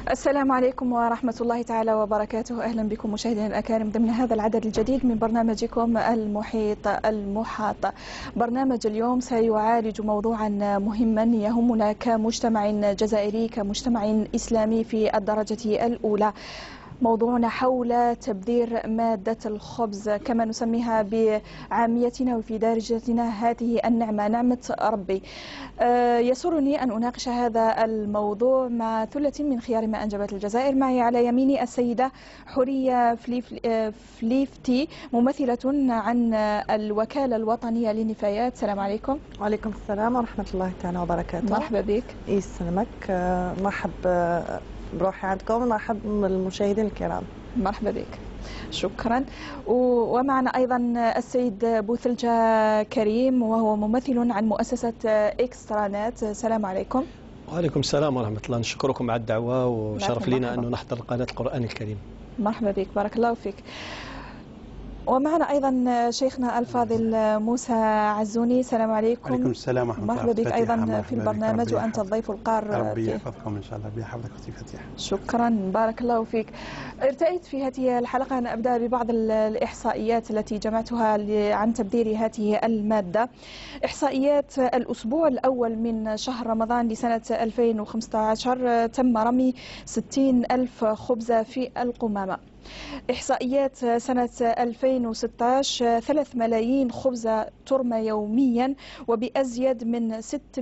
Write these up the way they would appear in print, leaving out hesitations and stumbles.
السلام عليكم ورحمة الله تعالى وبركاته. أهلا بكم مشاهدينا الأكارم ضمن هذا العدد الجديد من برنامجكم المحيط المحاط. برنامج اليوم سيعالج موضوعا مهما يهمنا كمجتمع جزائري، كمجتمع إسلامي في الدرجة الأولى. موضوعنا حول تبذير مادة الخبز كما نسميها بعاميتنا وفي دارجتنا، هذه النعمة، نعمة ربي. يسرني أن أناقش هذا الموضوع مع ثلة من خيار ما أنجبت الجزائر. معي على يميني السيدة حورية فليفتي، ممثلة عن الوكالة الوطنية للنفايات. السلام عليكم. وعليكم السلام ورحمة الله تعالى وبركاته. مرحبا بك. يسلمك. مرحب بروحي عندكم ومرحب بالمشاهدين الكرام. مرحبا بك، شكرا. ومعنا أيضا السيد بوثلجة كريم، وهو ممثل عن مؤسسة إكسترانت. السلام عليكم. وعليكم السلام ورحمة الله. نشكركم على الدعوة وشرف لنا أن نحضر قناة القرآن الكريم. مرحبا بك، بارك الله فيك. ومعنا أيضا شيخنا الفاضل موسى عزوني. السلام عليكم. وعليكم السلام ورحمة الله. مرحبا بك أيضا في البرنامج، وأنت الضيف القار. ربي يحفظكم إن شاء الله بحفظك أختي فتيحة. شكرا، بارك الله فيك. ارتأيت في هذه الحلقة أن أبدأ ببعض الإحصائيات التي جمعتها عن تبذير هذه المادة. إحصائيات الأسبوع الأول من شهر رمضان لسنة 2015 تم رمي 60,000 خبز في القمامة. إحصائيات سنة 2016 3 ملايين خبز ترمى يوميا، وبأزيد من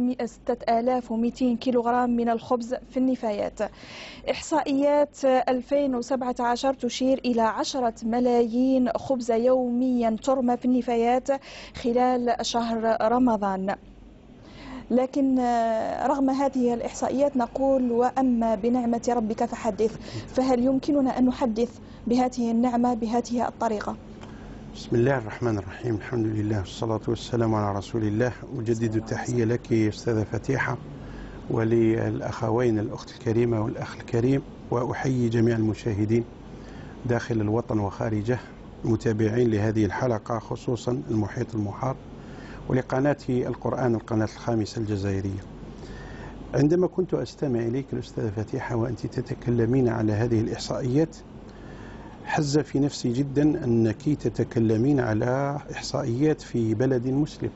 6200 كيلوغرام من الخبز في النفايات. إحصائيات 2017 تشير إلى 10 ملايين خبز يوميا ترمى في النفايات خلال شهر رمضان. لكن رغم هذه الإحصائيات نقول وأما بنعمة ربك فحدث. فهل يمكننا أن نحدث بهذه النعمة بهذه الطريقة؟ بسم الله الرحمن الرحيم، الحمد لله والصلاة والسلام على رسول الله. أجدد التحية لك أستاذة فتيحة وللأخوين الأخت الكريمة والأخ الكريم، وأحيي جميع المشاهدين داخل الوطن وخارجه متابعين لهذه الحلقة، خصوصا المحيط المحاط ولقناة القرآن، القناة الخامسة الجزائرية. عندما كنت أستمع إليك الأستاذة فتيحة وأنت تتكلمين على هذه الإحصائيات، حز في نفسي جدا أنك تتكلمين على إحصائيات في بلد مسلم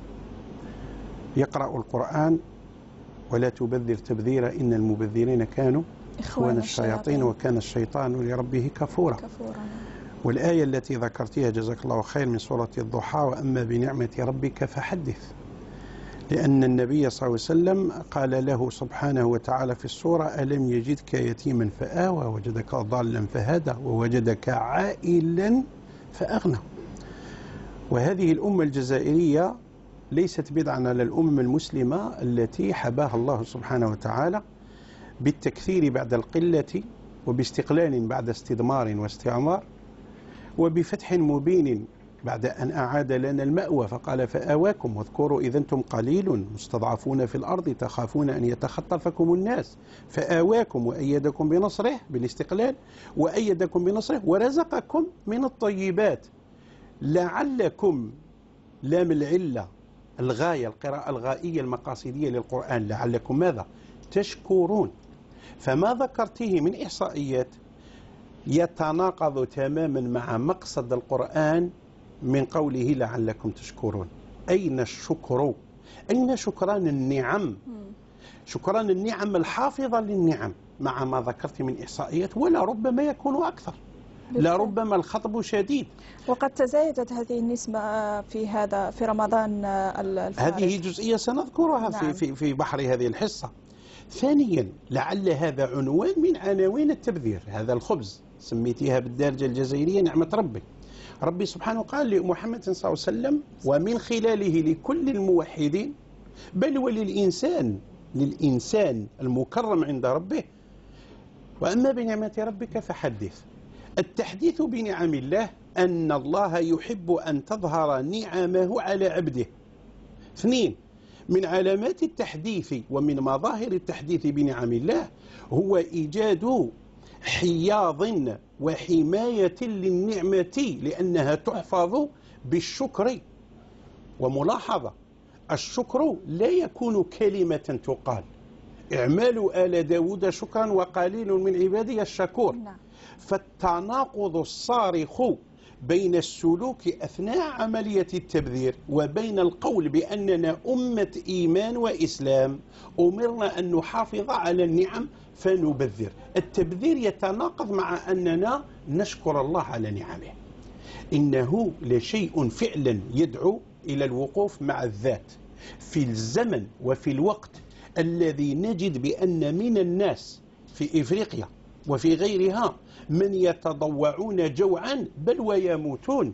يقرأ القرآن ولا تبذر تبذيرا إن المبذرين كانوا إخوان الشياطين وكان الشيطان لربه كفورا. والآية التي ذكرتها جزاك الله خير من سورة الضحى، وأما بنعمة ربك فحدث، لأن النبي صلى الله عليه وسلم قال له سبحانه وتعالى في السورة: ألم يجدك يتيما فآوى وجدك ضالا فهدى ووجدك عائلا فأغنى. وهذه الأمة الجزائرية ليست بدعا على الأمم المسلمة التي حباها الله سبحانه وتعالى بالتكثير بعد القلة، وباستقلال بعد استدمار واستعمار، وبفتح مبين بعد أن أعاد لنا المأوى فقال: فآواكم واذكروا إذا أنتم قليل مستضعفون في الأرض تخافون أن يتخطفكم الناس فآواكم وأيدكم بنصره بالاستقلال، وأيدكم بنصره ورزقكم من الطيبات لعلكم، لام العلة الغاية، القراءة الغائية المقاصدية للقرآن، لعلكم ماذا؟ تشكرون. فما ذكرته من إحصائيات يتناقض تماما مع مقصد القرآن من قوله لعلكم تشكرون. أين الشكر؟ أين شكران النعم؟ شكران النعم الحافظة للنعم مع ما ذكرت من إحصائيات، ولا ربما يكون أكثر، لا ربما الخطب شديد. وقد تزايدت هذه النسبة في رمضان الفارغ. هذه جزئية سنذكرها نعم. في بحر هذه الحصة. ثانيا، لعل هذا عنوان من عناوين التبذير، هذا الخبز سميتها بالدارجة الجزائرية نعمة ربي. ربي سبحانه قال لمحمد صلى الله عليه وسلم ومن خلاله لكل الموحدين، بل للإنسان المكرم عند ربه: وأما بنعمة ربك فحدث. التحديث بنعم الله أن الله يحب أن تظهر نعمه على عبده. 2، من علامات التحديث ومن مظاهر التحديث بنعم الله هو إيجاد حياض وحماية للنعمة، لأنها تحفظ بالشكر. وملاحظة: الشكر لا يكون كلمة تقال، اعملوا آل داود شكرا وقليل من عبادي الشكور. فالتناقض الصارخ بين السلوك أثناء عملية التبذير وبين القول بأننا أمة إيمان وإسلام أمرنا أن نحافظ على النعم فنبذر. التبذير يتناقض مع أننا نشكر الله على نعمه. إنه لشيء فعلا يدعو إلى الوقوف مع الذات في الزمن وفي الوقت الذي نجد بأن من الناس في إفريقيا وفي غيرها من يتضوعون جوعا بل ويموتون.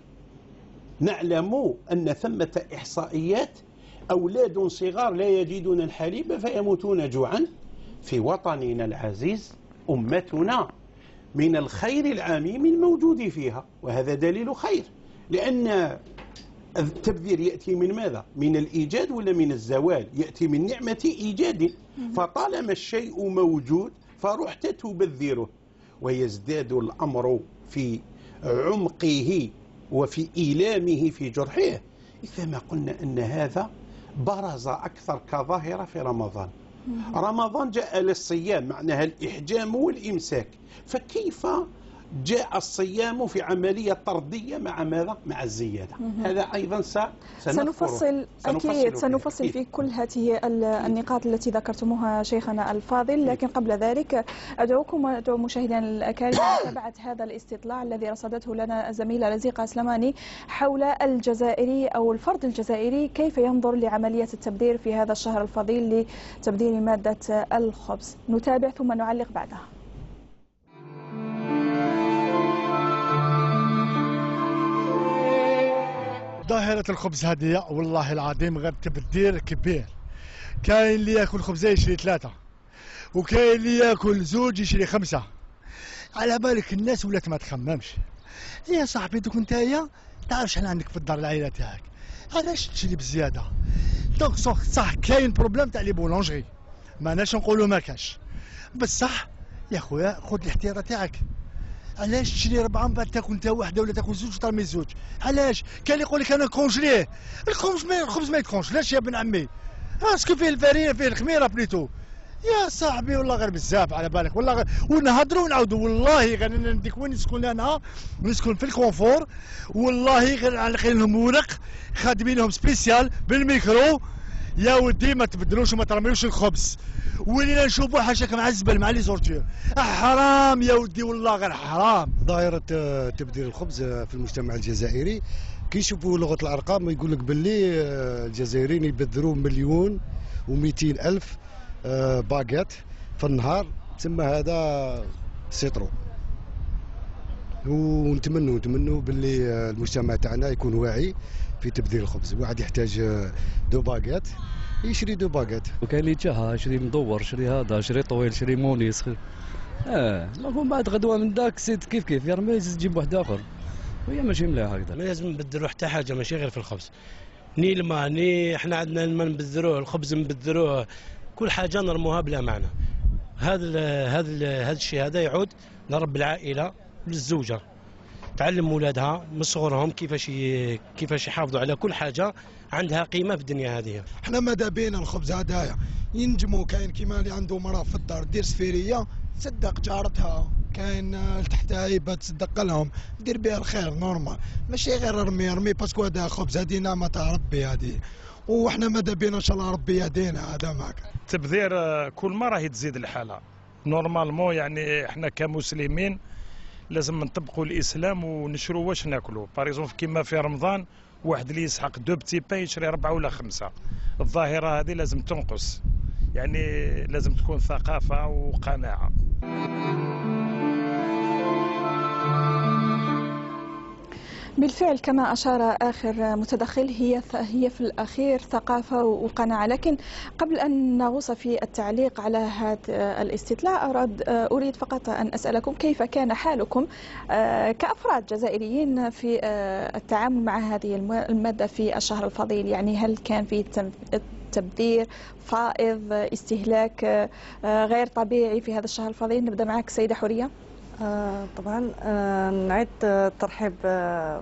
نعلم أن ثمة إحصائيات أولاد صغار لا يجدون الحليب فيموتون جوعا في وطننا العزيز. أمتنا من الخير العميم الموجود فيها، وهذا دليل خير، لأن التبذير يأتي من ماذا؟ من الإيجاد ولا من الزوال؟ يأتي من نعمة إيجاد. فطالما الشيء موجود فرحت تبذره، ويزداد الأمر في عمقه وفي إيلامه في جرحه إذا ما قلنا أن هذا برز أكثر كظاهرة في رمضان. رمضان جاء للصيام، معناها الإحجام والإمساك، فكيف جاء الصيام في عملية طردية مع ماذا؟ مع الزيادة. هذا أيضا سنفصل أكيد سنفصل في كل هذه النقاط التي ذكرتموها شيخنا الفاضل، لكن قبل ذلك أدعوكم وأدعو مشاهدينا الأكارم لمتابعة هذا الاستطلاع الذي رصدته لنا الزميلة رزيقة أسلماني حول الجزائري أو الفرد الجزائري كيف ينظر لعملية التبذير في هذا الشهر الفضيل لتبذير مادة الخبز. نتابع ثم نعلق بعدها. ظاهرة الخبز هذه والله العظيم غير تبذير كبير. كاين اللي ياكل خبزة يشري 3، وكاين اللي ياكل 2 يشري 5. على بالك الناس ولات ما تخممش. يا صاحبي دوك نتايا تعرف شحال عندك في الدار العائلة تاعك، علاش تشري بزيادة؟ دونك صح كاين بروبليم تاع لي بولونجري، ماناش نقولوا ما كاش، بصح يا خويا خذ الاحتياط تاعك. علاش تشري 4 من بعد تاكل انت واحده ولا تاكل 2 وترمي 2؟ علاش؟ كان يقول لك انا كونجليه. الخبز ما يتكونجلاش يا بن عمي، اسكو فيه الفرينه فيه الخميره بليتو. يا صاحبي والله غير بزاف على بالك، والله غير ونهضروا ونعاودوا. والله غير انا نديك وين نسكن انا، نسكن في الكونفور، والله غير عالقين لهم ورق خادمينهم سبيسيال بالميكرو. يا ودي ما تبدلوش وما ترميوش الخبز، ولينا نشوفوا حاشاك مع الزبل مع لي زورتور. حرام يا ودي والله غير حرام. ظاهرة تبذير الخبز في المجتمع الجزائري كي يشوفوا لغة الأرقام يقول لك باللي الجزائريين يبذروا 1,200,000 باكيت في النهار، تسمى هذا سيترو. ونتمنوا باللي المجتمع تاعنا يكون واعي في تبذير الخبز. واحد يحتاج 2 باكيت يشري 2 باكيت. وكاين اللي جاها شري مدور، شري هذا، شري طويل، شري مونيس. من بعد غدوه من داك سيد كيف يرمي يزيد تجيب واحد اخر، وهي ماشي مليح هكذا. لازم نبذروا حتى حاجه، ماشي غير في الخبز. ني الماء ني احنا عندنا الماء نبذروه، الخبز نبذروه، كل حاجه نرموها بلا معنى. هذا الشيء هذا يعود لرب العائله، للزوجه، تعلم اولادها من صغرهم كيفاش يحافظوا على كل حاجه عندها قيمه في الدنيا هذه. احنا ماذا بينا الخبز هذايا ينجموا. كاين كيما اللي عنده مراه في الدار دير سفيريه تصدق جارتها، كاين تحتها هيبه تصدق لهم، دير بها الخير نورمال، ماشي غير رمي باسكو هذا خبز، هذه نعمه تاع ربي هذه، وحنا ماذا بينا ان شاء الله ربي يهدينا. هذا معك تبذير كل ما راهي تزيد الحاله نورمالمون. يعني احنا كمسلمين لازم نطبقوا الاسلام ونشروا واش ناكلوا. باريزون كيما في رمضان واحد اللي يسحق 2 بتي بان يشري 4 ولا 5. الظاهره هذه لازم تنقص، يعني لازم تكون ثقافه وقناعه. بالفعل كما أشار آخر متدخل هي في الأخير ثقافة وقناعة. لكن قبل أن نغوص في التعليق على هذا الاستطلاع أريد فقط أن أسألكم كيف كان حالكم كأفراد جزائريين في التعامل مع هذه المادة في الشهر الفضيل؟ يعني هل كان في تبذير فائض، استهلاك غير طبيعي في هذا الشهر الفضيل؟ نبدأ معك سيدة حورية. طبعا نعيد الترحيب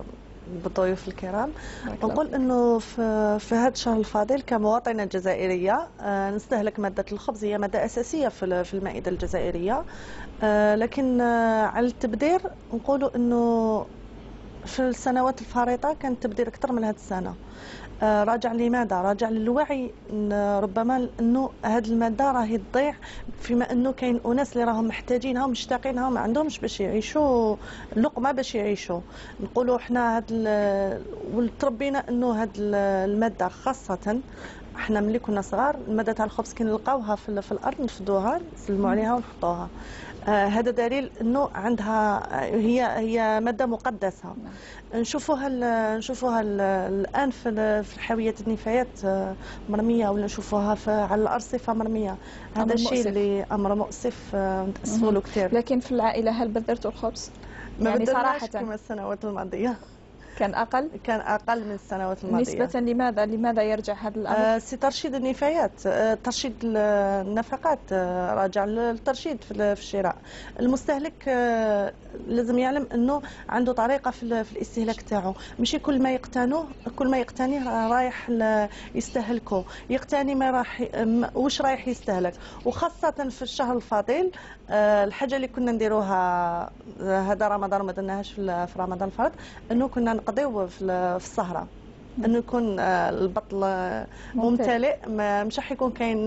بالضيوف الكرام. نقول انه في هذا الشهر الفاضل كمواطنه جزائريه نستهلك ماده الخبز، هي ماده اساسيه في المائده الجزائريه، لكن على التبذير نقولوا انه في السنوات الفارطه كان التبذير اكثر من هذه السنه. راجع لماذا؟ راجع للوعي ربما انه هذه الماده راهي تضيع، فيما انه كاين اناس اللي راهم محتاجينها ومشتاقينها وما عندهمش باش يعيشوا اللقمه باش يعيشوا. نقولوا احنا وتربينا انه هذه الماده خاصه احنا ملي كنا صغار الماده تاع الخبز كي نلقاوها في الارض نفدوها نسلموا عليها ونحطوها. هذا دليل انه عندها هي ماده مقدسه. نشوفوها الان في الحاويات النفايات مرميه، ولا نشوفوها على الارصفه مرميه. هذا الشيء اللي امر مؤسف نتاسفوا له كثير. لكن في العائله هل بذرتوا الخبز؟ ما يعني صراحه كما السنوات الماضيه كان أقل من السنوات الماضية. نسبة لماذا يرجع هذا الأمر؟ ترشيد النفايات، ترشيد النفقات، راجع للترشيد في الشراء. المستهلك لازم يعلم أنه عنده طريقة في الاستهلاك تاعو، ماشي كل ما يقتنيه رايح يستهلكه، يقتني ما واش رايح يستهلك. وخاصة في الشهر الفضيل الحاجة اللي كنا نديروها هذا رمضان ما درناهاش في رمضان الفرد، أنه كنا نقضيو في السهرة، انه يكون البطل ممتلئ، مش راح يكون كاين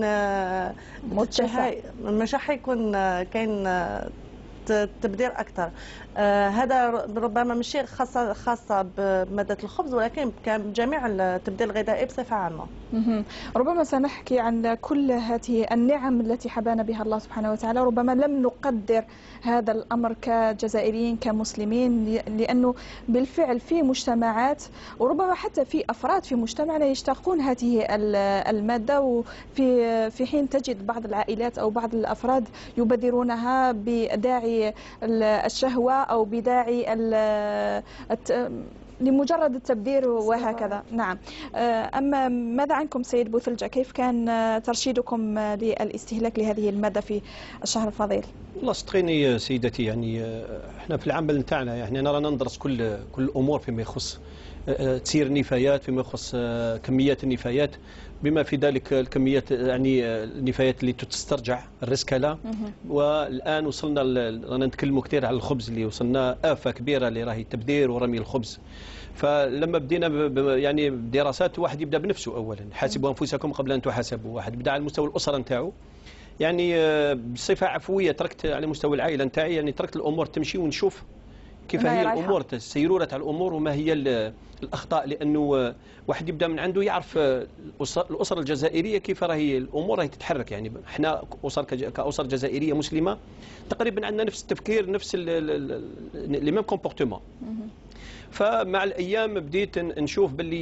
مش راح يكون كاين تبذير اكثر. هذا ربما ماشي خاصه بماده الخبز، ولكن كان جميع التبذير الغذائي بصفه عامه. ربما سنحكي عن كل هذه النعم التي حبانا بها الله سبحانه وتعالى. ربما لم نقدر هذا الامر كجزائريين كمسلمين، لانه بالفعل في مجتمعات وربما حتى في افراد في مجتمعنا يشتاقون هذه الماده، وفي حين تجد بعض العائلات او بعض الافراد يبذرونها بداعي الشهوه او بداعي لمجرد التبذير وهكذا. نعم. أما ماذا عنكم سيد بوثلجة؟ كيف كان ترشيدكم للاستهلاك لهذه المادة في الشهر الفضيل؟ والله صدقيني سيدتي، يعني احنا في العمل نتاعنا يعني رانا ندرس كل الأمور فيما يخص تسيير النفايات، فيما يخص كميات النفايات، بما في ذلك الكميات يعني النفايات اللي تسترجع الرسكلة. والآن وصلنا رانا نتكلموا كثير على الخبز اللي وصلنا آفة كبيرة اللي راهي التبذير ورمي الخبز. فلما بدينا يعني دراسات، واحد يبدا بنفسه اولا، حاسبوا انفسكم قبل ان تحاسبوا. واحد بدا على مستوى الاسره نتاعو، يعني بصفه عفويه تركت على مستوى العائله نتاعي، يعني تركت الامور تمشي ونشوف كيف هي الامور، السيروره تاع الامور وما هي الاخطاء. لانه واحد يبدا من عنده يعرف الاسره الجزائريه كيف راهي الامور راهي تتحرك. يعني احنا كاسر جزائريه مسلمه تقريبا عندنا نفس التفكير، نفس لي ميم كومبورتمون. فمع الايام بديت نشوف باللي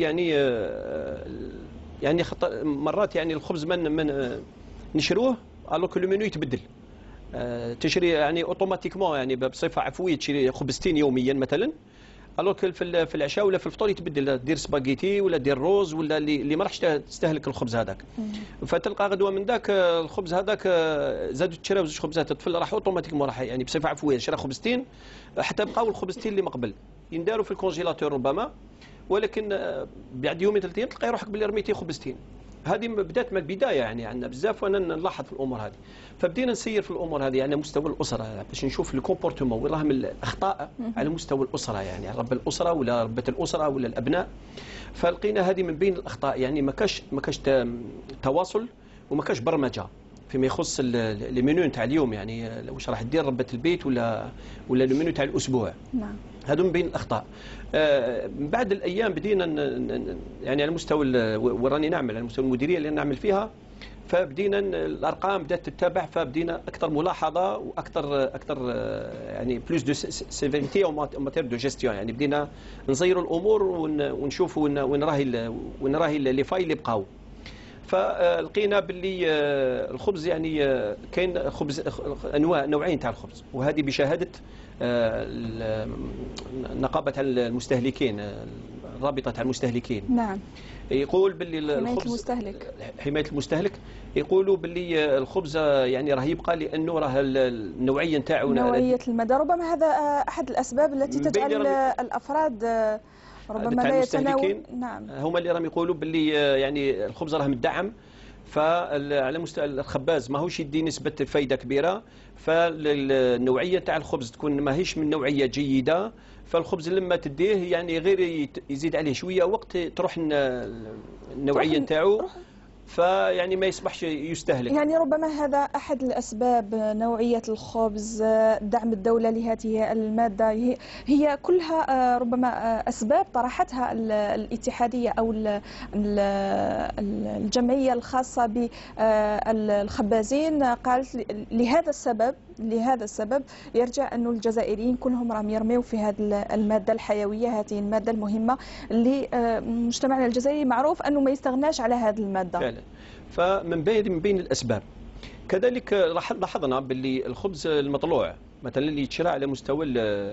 يعني مرات يعني الخبز من نشروه الو كو لو منيو يتبدل. تشري يعني اوتوماتيكمون، يعني بصفه عفويه تشري خبزتين يوميا مثلا، الو في العشاء ولا في الفطور يتبدل، دير سباغيتي ولا دير روز ولا اللي ما راحش تستهلك الخبز هذاك. فتلقى غدوه من ذاك الخبز هذاك زادوا تشراو زوج خبزات الطفل راح اوتوماتيكمون راح يعني بصفه عفويه شرا خبزتين حتى بقاو الخبزتين اللي مقبل ينداروا في الكونجيلاتور ربما، ولكن بعد يومين ثلاث ايام تلقى روحك باللي رميتي خبزتين. هذه بدات من البدايه، يعني عندنا بزاف وانا نلاحظ في الامور هذه. فبدينا نسير في الامور هذه على مستوى الاسره باش نشوف الكومبورتمون وين راهم الاخطاء على مستوى الاسره، يعني رب الاسره ولا ربة الاسره ولا الابناء. فلقينا هذه من بين الاخطاء، يعني ما كاش تواصل وما كاش برمجه فيما يخص لي منيو نتاع اليوم، يعني واش راح دير ربة البيت ولا لي منيو تاع الاسبوع. نعم. هذو من بين الاخطاء. من بعد الايام بدينا يعني على مستوى وراني نعمل على مستوى المديريه اللي نعمل فيها، فبدينا الارقام بدات تتبع، فبدينا اكثر ملاحظه واكثر يعني بلوس دو سيفيريتي او ماتير دو جيستيون، يعني بدينا نزيروا الامور ونشوفوا وين راهي لي فاي اللي بقاو. فلقينا باللي الخبز يعني كاين خبز نوعين تاع الخبز، وهذه بشهاده نقابه المستهلكين، الرابطه تاع المستهلكين. نعم. يقول باللي الخبز حمايه المستهلك يقولوا باللي الخبز يعني راه يبقى لانه راه النوعيه نتاعو نوعيه المدى، ربما هذا احد الاسباب التي تجعل الافراد ربما لا يتناول. نعم، هما اللي راهم يقولوا باللي يعني الخبز راه مدعم، فعلى مستوى الخباز ماهوش يدي نسبة فايدة كبيرة، فالنوعية تاع الخبز تكون ماهيش من نوعية جيدة، فالخبز لما تديه يعني غير يزيد عليه شوية وقت تروح النوعية نتاعو، فيعني ما يصبحش يستهلك. يعني ربما هذا أحد الأسباب، نوعية الخبز، دعم الدولة لهذه المادة، هي كلها ربما أسباب طرحتها الاتحادية أو الجمعية الخاصة بالخبازين. قالت لهذا السبب يرجع أن الجزائريين كلهم راهم يرميوا في هذه المادة الحيوية، هذه المادة المهمة اللي مجتمعنا الجزائري معروف أنه ما يستغناش على هذه المادة فعلا. فمن بين الأسباب كذلك لاحظنا باللي الخبز المطلوع مثلا اللي يتشرى على مستوى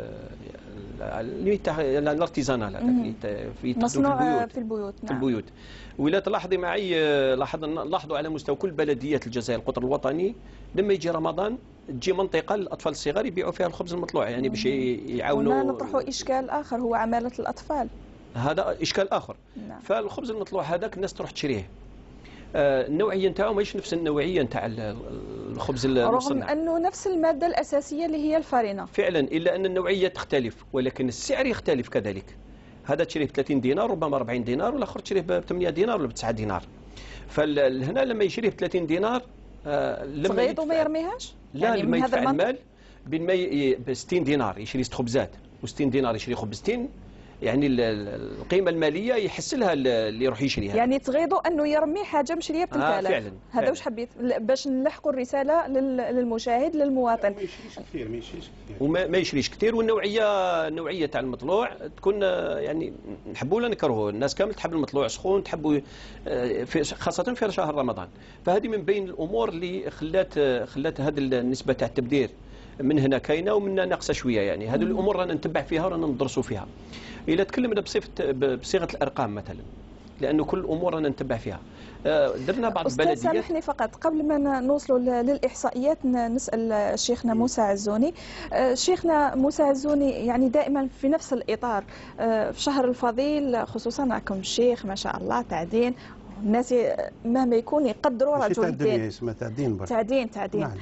الارتيزانال في مصنوع في البيوت. نعم. في البيوت. ولا تلاحظي معي لاحظوا على مستوى كل بلديات الجزائر القطر الوطني لما يجي رمضان تجي منطقه للاطفال الصغار يبيعوا فيها الخبز المطلوع، يعني باش يعاونوا. هنا نطرحوا اشكال اخر هو عماله الاطفال، هذا اشكال اخر. نعم. فالخبز المطلوع هذاك الناس تروح تشريه، النوعيه نتاعو ماهيش نفس النوعيه نتاع الخبز المصنع، رغم انه نفس الماده الاساسيه اللي هي الفارينه فعلا، الا ان النوعيه تختلف ولكن السعر يختلف كذلك. هذا تشريه ب 30 دينار ربما 40 دينار، والاخر تشريه ب 8 دينار ولا ب 9 دينار. فهنا لما يشريه ب 30 دينار صغيط وما يرميهاش، لا يعني لما يدفع المال بين ما ب 60 دينار يشري 6 خبزات و60 دينار يشري خبزتين، يعني القيمه الماليه يحسلها اللي يروح يشريها. يعني تغيضوا انه يرمي حاجه مشريه ب 3000. فعلا. هذا واش حبيت باش نلحقوا الرساله للمشاهد للمواطن. ما يشريش كثير وما يشريش كثير، والنوعيه تاع المطلوع تكون يعني نحبوا ولا نكرهوا، الناس كامل تحب المطلوع سخون، تحبوا خاصه في شهر رمضان. فهذه من بين الامور اللي خلات هذه النسبه تاع التبذير من هنا كاينه ومن ناقصه شويه، يعني هذه الامور رانا نتبع فيها ورانا ندرسوا فيها. إذا تكلمنا بصيغه الارقام مثلا، لانه كل الامور رانا نتبع فيها، درنا بعض البلديات. سامحني فقط قبل ما نوصلوا للاحصائيات نسال شيخنا موسى عزوني. شيخنا موسى عزوني، يعني دائما في نفس الاطار، في شهر الفضيل خصوصا راكم الشيخ ما شاء الله تعدين، الناس مهما يكون يقدروا رجل الدين. تعدين نعم.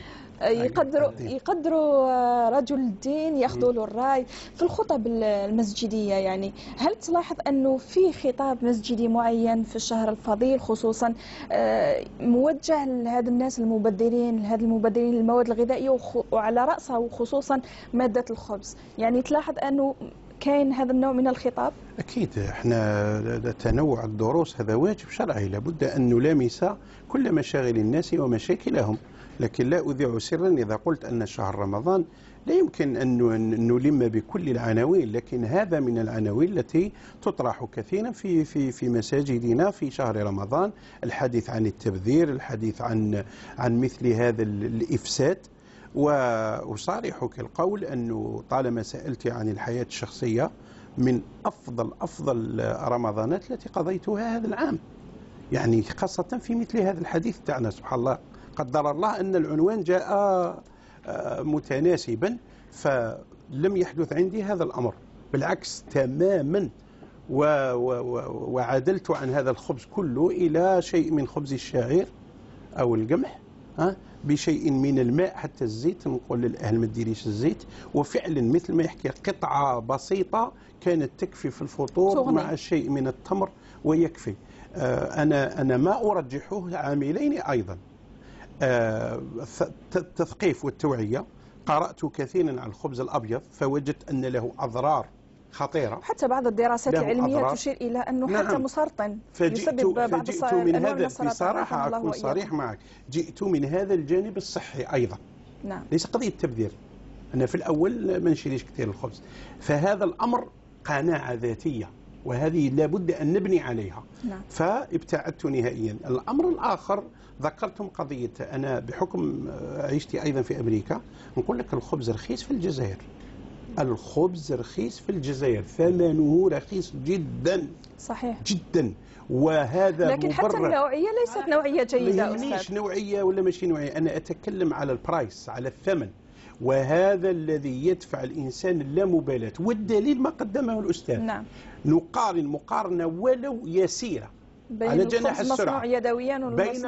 يقدروا رجل الدين، ياخذوا له الراي في الخطب المسجديه. يعني هل تلاحظ انه في خطاب مسجدي معين في الشهر الفضيل خصوصا موجه لهذا الناس المبذرين، للمواد الغذائيه وعلى راسها خصوصا ماده الخبز؟ يعني تلاحظ انه كاين هذا النوع من الخطاب؟ أكيد، احنا تنوع الدروس هذا واجب شرعي، لابد أن نلامس كل مشاغل الناس ومشاكلهم. لكن لا أذيع سرا إذا قلت أن شهر رمضان لا يمكن أن نلم بكل العناوين، لكن هذا من العناوين التي تطرح كثيرا في مساجدنا في شهر رمضان، الحديث عن التبذير، الحديث عن مثل هذا الإفساد. وأصارحك القول أنه طالما سألت عن الحياة الشخصية، من أفضل رمضانات التي قضيتها هذا العام، يعني خاصة في مثل هذا الحديث تاعنا. سبحان الله، قدر الله أن العنوان جاء متناسبا، فلم يحدث عندي هذا الأمر، بالعكس تماما، وعدلت عن هذا الخبز كله إلى شيء من خبز الشعير أو القمح، بشيء من الماء، حتى الزيت نقول للأهل ما ديريش الزيت. وفعلا مثل ما يحكي، قطعة بسيطة كانت تكفي في الفطور مع شيء من التمر ويكفي. أنا ما أرجحه عاملين أيضا، التثقيف والتوعية. قرأت كثيرا عن الخبز الأبيض فوجدت أن له أضرار خطيرة، حتى بعض الدراسات العلمية تشير إلى أنه نعم. حتى مسرطن يسبب بعض الأنواع من السرطان. بصراحة أكون صريح معك، جئت من هذا الجانب الصحي أيضا، نعم. ليس قضية تبذير. أنا في الأول ما نشريش كثير الخبز، فهذا الأمر قناعة ذاتية، وهذه لابد أن نبني عليها، نعم. فابتعدت نهائيا. الأمر الآخر، ذكرتم قضية، أنا بحكم عيشتي أيضا في أمريكا، نقول لك الخبز رخيص في الجزائر، الخبز رخيص في الجزائر، ثمنه رخيص جدا، صحيح جدا، وهذا لكن مبرر. حتى النوعية ليست نوعية جيدة. ما يهمنيش نوعية ولا ماشي نوعية، أنا أتكلم على البرايس، على الثمن. وهذا الذي يدفع الإنسان اللامبالاة، والدليل ما قدمه الأستاذ. نعم. نقارن مقارنة ولو يسيرة على جناح السرعة بين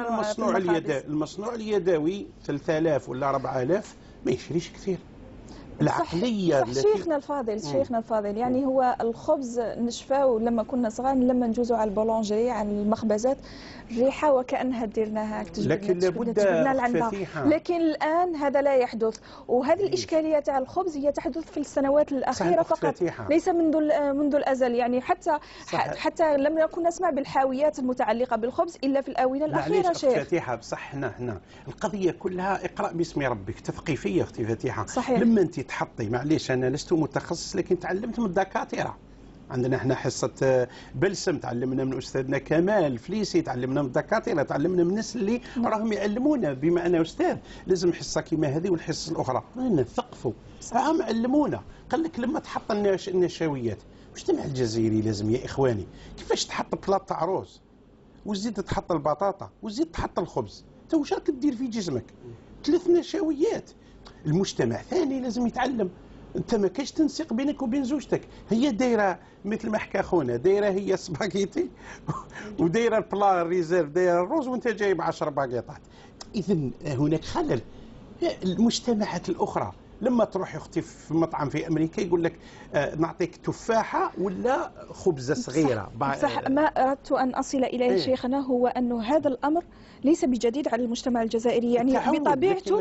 المصنوع اليدوي 3000 ولا 4000 ما يشريش كثير. العقلية صح شيخنا الفاضل يعني هو الخبز نشفاو لما كنا صغار، لما نجوزوا على البولونجري على المخبزات الريحة وكأنها ديرناها لكن لابد لكن الآن هذا لا يحدث، وهذه الإشكالية تاع الخبز هي تحدث في السنوات الأخيرة فقط، ليس منذ الأزل. يعني حتى لم نكن نسمع بالحاويات المتعلقة بالخبز إلا في الآونة الأخيرة. شيخ فاتحة بصح هنا القضية كلها اقرأ باسم ربك، تثقيفية أختي فاتحة. صحيح. لما أنت تحطي، معليش أنا لست متخصص لكن تعلمت من الدكاترة، عندنا احنا حصة بلسم تعلمنا من أستاذنا كمال فليسي، تعلمنا من الدكاترة، تعلمنا من الناس اللي راهم يعلمونا. بما أنا أستاذ لازم حصة كما هذه والحصص الأخرى نثقفوا، راهم علمونا. قال لك لما تحط النشويات، المجتمع الجزائري لازم يا إخواني كيفاش تحط بلاط تاع رز وزيد تحط البطاطا وزيد تحط الخبز، تو واش راك دير في جسمك؟ 3 نشويات. المجتمع ثاني لازم يتعلم. انت ما كاينش تنسيق بينك وبين زوجتك، هي دايره مثل ما حكى خونا، دايره هي سباغيتي ودايره البلا ريزيرف، دايره الرز وانت جايب 10 باكيطات. اذا هناك خلل. المجتمعات الاخرى لما تروح اختي في مطعم في امريكا يقول لك نعطيك تفاحه ولا خبزه صغيره. صح. ما اردت ان اصل اليه شيخنا هو انه هذا الامر ليس بجديد على المجتمع الجزائري، يعني بطبيعته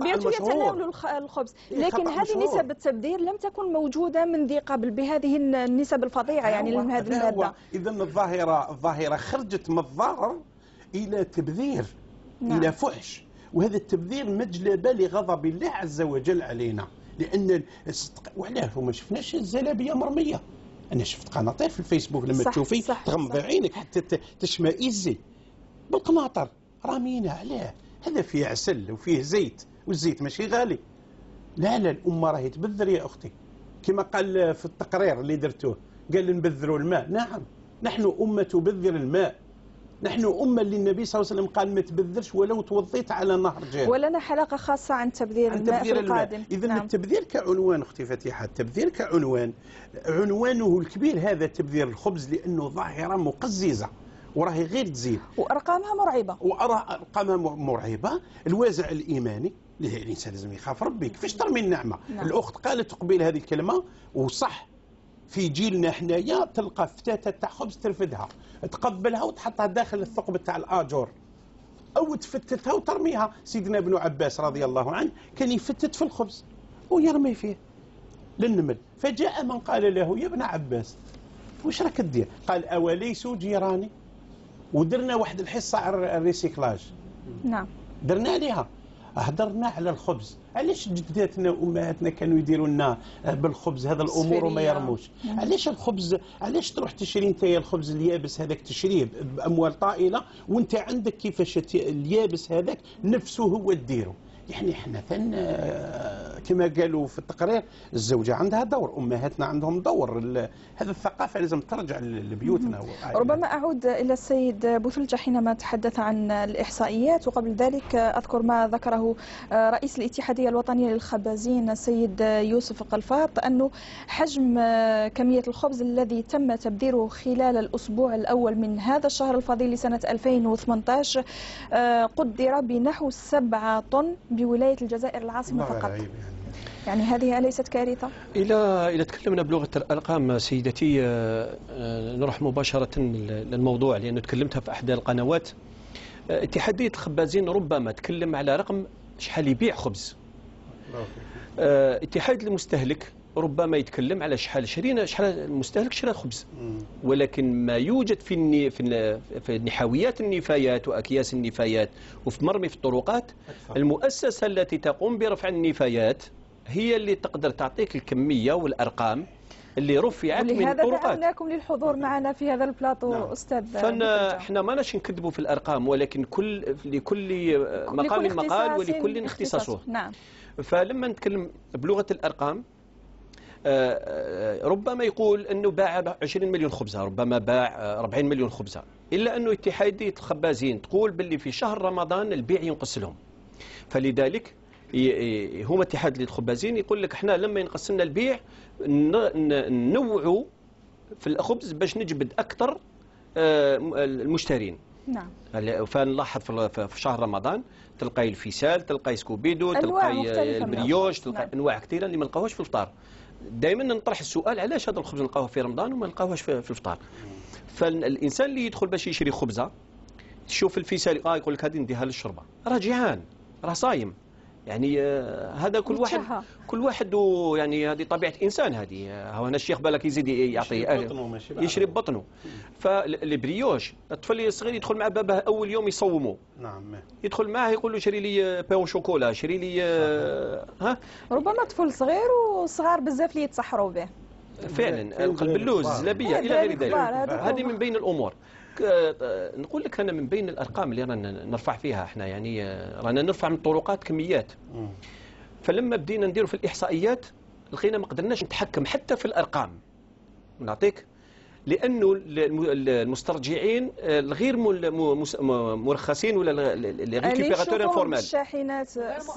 يتناول الخبز، لكن هذه نسب التبذير لم تكن موجوده من ذي قبل بهذه النسب الفظيعه يعني من هذه الماده. اذا الظاهره خرجت من الضرر الى تبذير. نعم. الى فحش، وهذا التبذير مجلبه لغضب الله عز وجل علينا، لان وعلاه وما شفناش الزلابيه مرميه. انا شفت قناطير في الفيسبوك لما تشوفي تغمضي عينك حتى تشمئزي بالقناطر رامينها. علاه؟ هذا فيه عسل وفيه زيت، والزيت ماشي غالي. لا الامه راهي تبذر يا اختي، كما قال في التقرير اللي درتوه، قال نبذروا الماء. نعم، نحن امه تبذر الماء، نحن أمة اللي النبي صلى الله عليه وسلم قال ما تبذرش ولو توضيت على نهر جاري. ولنا حلقة خاصة عن تبذير الماء في القادم. إذا نعم. التبذير كعنوان أختي فاتحة، التبذير كعنوان عنوانه الكبير هذا تبذير الخبز، لأنه ظاهرة مقززة وراهي غير تزيد، وأرقامها مرعبة. الوازع الإيماني اللي الإنسان لازم يخاف ربي. كيفاش ترمي النعمة؟ نعم. الأخت قالت قبيل هذه الكلمة وصح. في جيلنا حنايا تلقى فتاة تاع خبز ترفدها، تقبلها وتحطها داخل الثقب تاع الآجور أو تفتتها وترميها. سيدنا ابن عباس رضي الله عنه كان يفتت في الخبز ويرمي فيه للنمل. فجاء من قال له يا ابن عباس واش راك دير؟ قال أوليسوا جيراني؟ ودرنا واحد الحصة على الريسيكلاج. نعم. درنا عليها، هدرنا على الخبز. علاش جداتنا وامهاتنا كانوا يديروا لنا بالخبز هذا الامور وما يرموش؟ علاش الخبز، علاش تروح تشري انت الخبز اليابس هذاك تشريه باموال طائله وانت عندك كيفاش اليابس هذاك نفسه هو تديره؟ يعني احنا كما قالوا في التقرير الزوجه عندها دور، امهاتنا عندهم دور. هذه الثقافه لازم ترجع لبيوتنا. ربما اعود الى السيد بوثلجة حينما تحدث عن الاحصائيات، وقبل ذلك اذكر ما ذكره رئيس الاتحاديه الوطنيه للخبازين السيد يوسف قلفاط، انه حجم كميه الخبز الذي تم تبذيره خلال الاسبوع الاول من هذا الشهر الفضيل لسنه 2018 قدر بنحو 7 طن بولاية الجزائر العاصمة فقط. يعني هذه أليست كارثة؟ إذا تكلمنا بلغة الأرقام سيدتي نروح مباشرة للموضوع، لأنه تكلمتها في أحد القنوات. اتحادية الخبازين ربما تكلم على رقم شحال يبيع خبز. اتحاد المستهلك ربما يتكلم على شحال المستهلك شرى خبز، ولكن ما يوجد في نحاويات النفايات واكياس النفايات وفي مرمي في الطرقات، المؤسسه التي تقوم برفع النفايات هي اللي تقدر تعطيك الكميه والارقام اللي رفعت من الطرقات. ولهذا دعوناكم للحضور معنا في هذا البلاطو. نعم. استاذ فاحنا ما ناش نكذبوا في الارقام، ولكن لكل مقام مقال ولكل اختصاصه. نعم. فلما نتكلم بلغه الارقام ربما يقول أنه باع 20 مليون خبزة، ربما باع 40 مليون خبزة، إلا أنه اتحادية الخبازين تقول باللي في شهر رمضان البيع ينقص لهم. فلذلك هما اتحاد الخبازين يقول لك احنا لما ينقص لنا البيع ننوعوا في الخبز باش نجبد اكثر المشترين. نعم. فنلاحظ في شهر رمضان تلقاي الفيسال، تلقاي سكوبيدو، تلقاي البريوش، تلقاي انواع كثيره اللي ما نلقاوهاش في الفطار. دائما نطرح السؤال علاش هذا الخبز نلقاوه في رمضان وما نلقاوهاش في الفطار. فالانسان اللي يدخل باش يشري خبزه تشوف الفيسال يقول لك هذه نديها للشربه، راه جيعان، راه صايم. يعني هذا كل واحد يعني هذه طبيعه انسان. هذه هو انا الشيخ بالك يزيد يعطيه يشري بطنه. فالبريوش الطفل الصغير يدخل مع باباه اول يوم يصومه. نعم. يدخل معاه يقول له شري لي بان شوكولا، شري لي ها. ربما طفل صغير وصغار بزاف اللي يتسحروا به. فعلا القلب اللوز، الزلابيه الى غير ذلك. هذه من بين الامور. نقول لك أنا من بين الأرقام اللي رانا نرفع فيها احنا، يعني رانا نرفع من الطرقات كميات. فلما بدينا نديروا في الإحصائيات لقينا ما قدرناش نتحكم حتى في الأرقام. نعطيك لأنه المسترجعين الغير مرخصين ولا لي ريكيبيراتور انفورمال، الشاحنات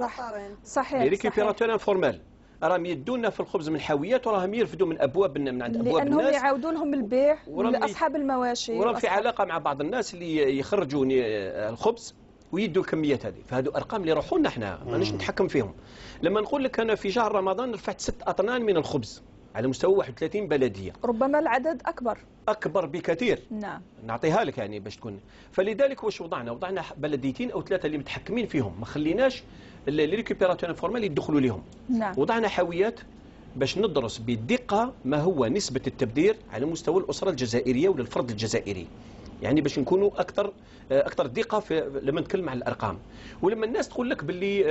صحيح، لي ريكيبيراتور انفورمال راهم يدونا في الخبز من حاويات وراهم يرفدوا من ابواب، من عند ابواب الناس، لانهم يعاودوا لهم البيع لاصحاب المواشي، وراهم في علاقه مع بعض الناس اللي يخرجوا الخبز ويدوا الكميات هذه. فهذو ارقام اللي يروحوا لنا احنا ماناش نتحكم فيهم. لما نقول لك انا في شهر رمضان رفعت 6 أطنان من الخبز على مستوى 31 بلديه، ربما العدد اكبر بكثير. نعم. نعطيها لك يعني باش تكون. فلذلك واش وضعنا بلديتين او 3 اللي متحكمين فيهم، ما خليناش لي ريكوبيراتور انفورمال يدخلوا لهم. نعم. وضعنا حاويات باش ندرس بدقه ما هو نسبه التبذير على مستوى الاسره الجزائريه ولا الفرد الجزائري، يعني باش نكونوا اكثر دقه في لما نتكلم عن الارقام. ولما الناس تقول لك باللي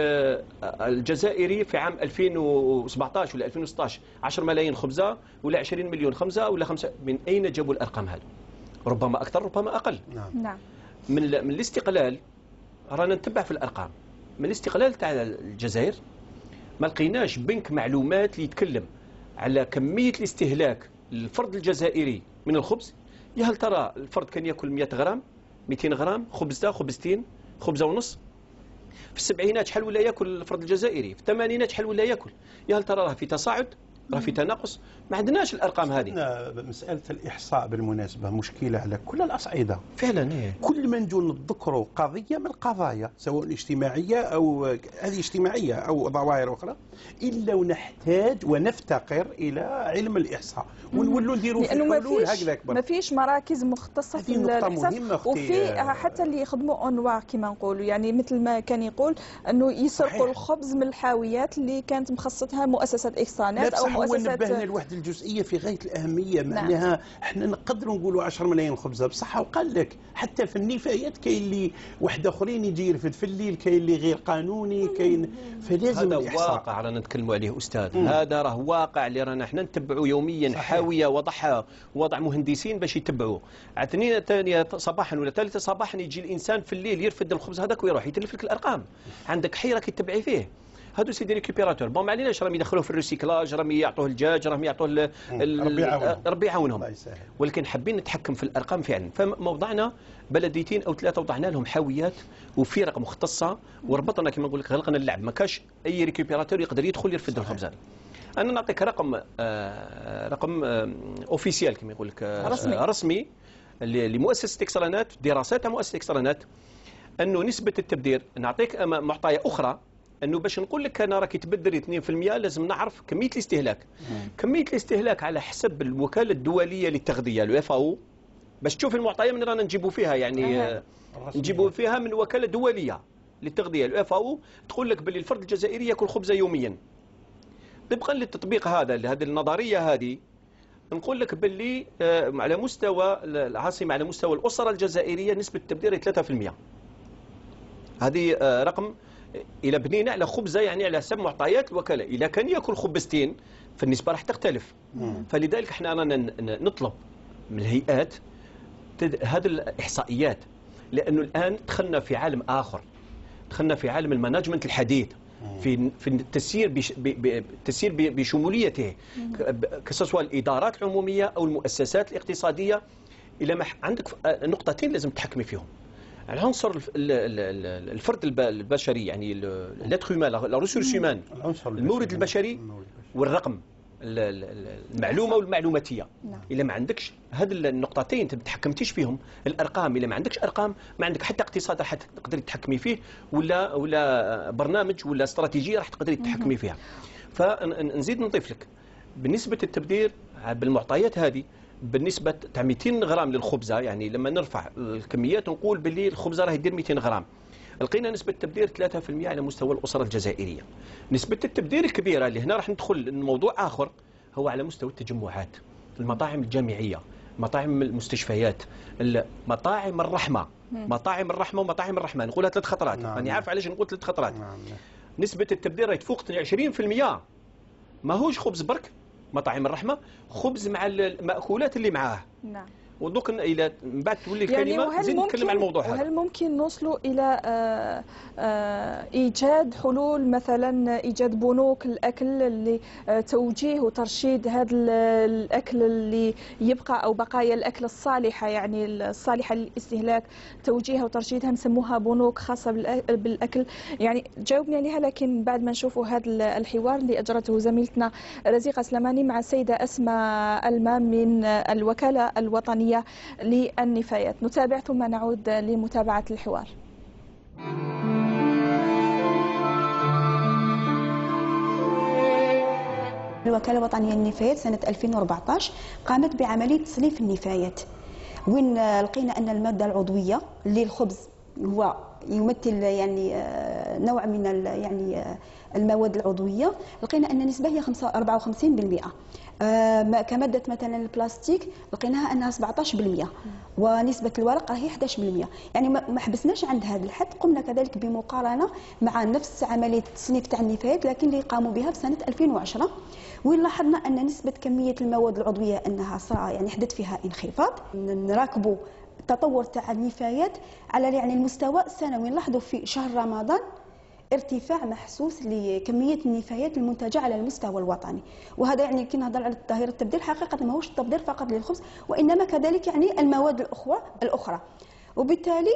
الجزائري في عام 2017 ولا 2016 10 ملايين خبزه ولا 20 مليون خبزه ولا 5، من اين جابوا الارقام هذه؟ ربما اكثر ربما اقل. نعم. من الاستقلال رانا نتبع في الارقام. من الاستقلال تاع الجزائر ما لقيناش بنك معلومات اللي يتكلم على كميه الاستهلاك للفرد الجزائري من الخبز. يا هل ترى الفرد كان ياكل 100 غرام 200 غرام خبزه خبزتين خبزه ونص؟ في السبعينات شحال ولا ياكل الفرد الجزائري؟ في الثمانينات شحال ولا ياكل؟ يا هل ترى راه في تصاعد؟ راه في تناقص؟ ما عندناش الارقام هذه. مساله الاحصاء بالمناسبه مشكله على كل الاصعده فعلا. كل ما نجوا نذكروا قضيه من القضايا سواء اجتماعيه او هذه اجتماعيه او ظواهر اخرى الا ونحتاج ونفتقر الى علم الاحصاء ونولوا نديروا في الحلول هكذا اكبر. ما فيش مراكز مختصه في الاحصاء، وفي حتى اللي يخدموا انواع كما نقولوا، يعني مثل ما كان يقول انه يسرقوا الخبز من الحاويات اللي كانت مخصصتها مؤسسه احصانات او مؤسسات. هو نبهنا لواحد الجزئيه في غايه الاهميه، معناها احنا نقدروا نقولوا 10 ملايين خبزه بصح وقال لك حتى في النفايات كاين اللي واحد اخرين يجي يرفد في الليل، كاين اللي غير قانوني، كاين. فلازم هذا واقع رانا نتكلموا عليه استاذ. هذا راه واقع اللي رانا احنا نتبعوا يوميا. صحيح. حاويه وضع مهندسين باش يتبعوا. اثنين ثانيه صباحا ولا ثالثه صباحا يجي الانسان في الليل يرفد الخبز هذاك ويروح يتلف لك الارقام. عندك حيره كتبعي فيه. هادو سيدي ريكوبيراتور بون ما عليناش راهم يدخلوه في الريسيكلاج، راهم يعطوه الدجاج، راهم يعطوه ربي يعاونهم. ولكن حابين نتحكم في الارقام فعلا. فموضعنا بلديتين او 3 وضعنا لهم حاويات وفرق مختصه وربطنا كما نقول لك غلقنا اللعب. ما كاش اي ريكوبيراتور يقدر يدخل يرفد الخبز هذا. انا نعطيك رقم اوفيسيال كما يقول لك رسمي لمؤسسه اكسرانات، دراسات تاع مؤسسه اكسرانات، انه نسبه التبذير. نعطيك معطيات اخرى انه باش نقول لك انا راك تبذر 2% لازم نعرف كميه الاستهلاك. كميه الاستهلاك على حسب الوكاله الدوليه للتغذيه الFAO، باش تشوف المعطيات من رانا نجيبوا فيها، يعني نجيبوا فيها من وكاله دوليه للتغذيه الFAO تقول لك باللي الفرد الجزائري ياكل خبزه يوميا. طبقا للتطبيق هذا هذه النظريه هذه نقول لك باللي على مستوى العاصمه على مستوى الاسره الجزائريه نسبه التبذير 3%. هذه رقم إلى بنينا على خبزة، يعني على حسب معطيات الوكالة. إذا كان يأكل خبزتين فالنسبة راح تختلف. فلذلك احنا رانا نطلب من الهيئات هذه الإحصائيات، لأنه الآن دخلنا في عالم آخر، دخلنا في عالم المانجمنت الحديث في التسيير بشموليته، كسواء الإدارات العمومية أو المؤسسات الاقتصادية. إلى ما عندك نقطتين لازم تحكمي فيهم. العنصر الفرد البشري، يعني لاتر هيومان، لا ريسورس هيومان، المورد البشري والرقم، المعلومه والمعلوماتيه. الا ما عندكش هذه النقطتين انت ما تحكمتيش فيهم، الارقام الا ما عندكش ارقام ما عندك حتى اقتصاد راح تقدري تتحكمي فيه، ولا برنامج ولا استراتيجيه راح تقدري تتحكمي فيها. فنزيد نضيف لك بالنسبه للتبذير بالمعطيات هذه، بالنسبه تاع 200 غرام للخبزه، يعني لما نرفع الكميات نقول باللي الخبزه راهي دير 200 غرام، لقينا نسبة التبذير 3% على مستوى الأسرة الجزائرية. نسبة التبذير الكبيرة اللي هنا راح ندخل لموضوع آخر هو على مستوى التجمعات، المطاعم الجامعية، مطاعم المستشفيات، مطاعم الرحمة، مطاعم الرحمة ومطاعم الرحمن، نقولها 3 خطرات. أنا عارف علاش نقول 3 خطرات. نسبة التبذير راهي تفوق 20%. ماهوش خبز برك مطاعم الرحمة، خبز مع المأكولات اللي معاه. نعم. ودوك الى من بعد تولي الكلمه نزيد نتكلم على الموضوع هذا. وهل ممكن نوصلوا الى ايجاد حلول، مثلا ايجاد بنوك الاكل اللي توجيه وترشيد هذا الاكل اللي يبقى او بقايا الاكل الصالحه، يعني الصالحه للاستهلاك، توجيهها وترشيدها، نسموها بنوك خاصه بالاكل؟ يعني جاوبني عليها، لكن بعد ما نشوفوا هذا الحوار اللي اجرته زميلتنا رزيقه سلماني مع السيده اسماء المام من الوكاله الوطنيه للنفايات. نتابع ثم نعود لمتابعة الحوار. الوكالة الوطنية للنفايات سنة 2014 قامت بعملية تصنيف النفايات، وين لقينا أن المادة العضوية للخبز هو يمثل يعني نوع من يعني المواد العضوية، لقينا أن النسبة هي 54%. كمادة مثلا البلاستيك لقيناها أنها 17%، ونسبة الورق راهي 11%. يعني ما حبسناش عند هذا الحد، قمنا كذلك بمقارنة مع نفس عملية التصنيف تاع النفايات لكن اللي قاموا بها في سنة 2010، وين لاحظنا أن نسبة كمية المواد العضوية أنها يعني حدث فيها انخفاض. نراقبوا التطور تاع النفايات على يعني المستوى السنوي، نلاحظوا في شهر رمضان ارتفاع محسوس لكميه النفايات المنتجه على المستوى الوطني، وهذا يعني كي نهضر على ظاهره التبذير حقيقه ماهوش التبذير فقط للخبز، وانما كذلك يعني المواد الاخرى، وبالتالي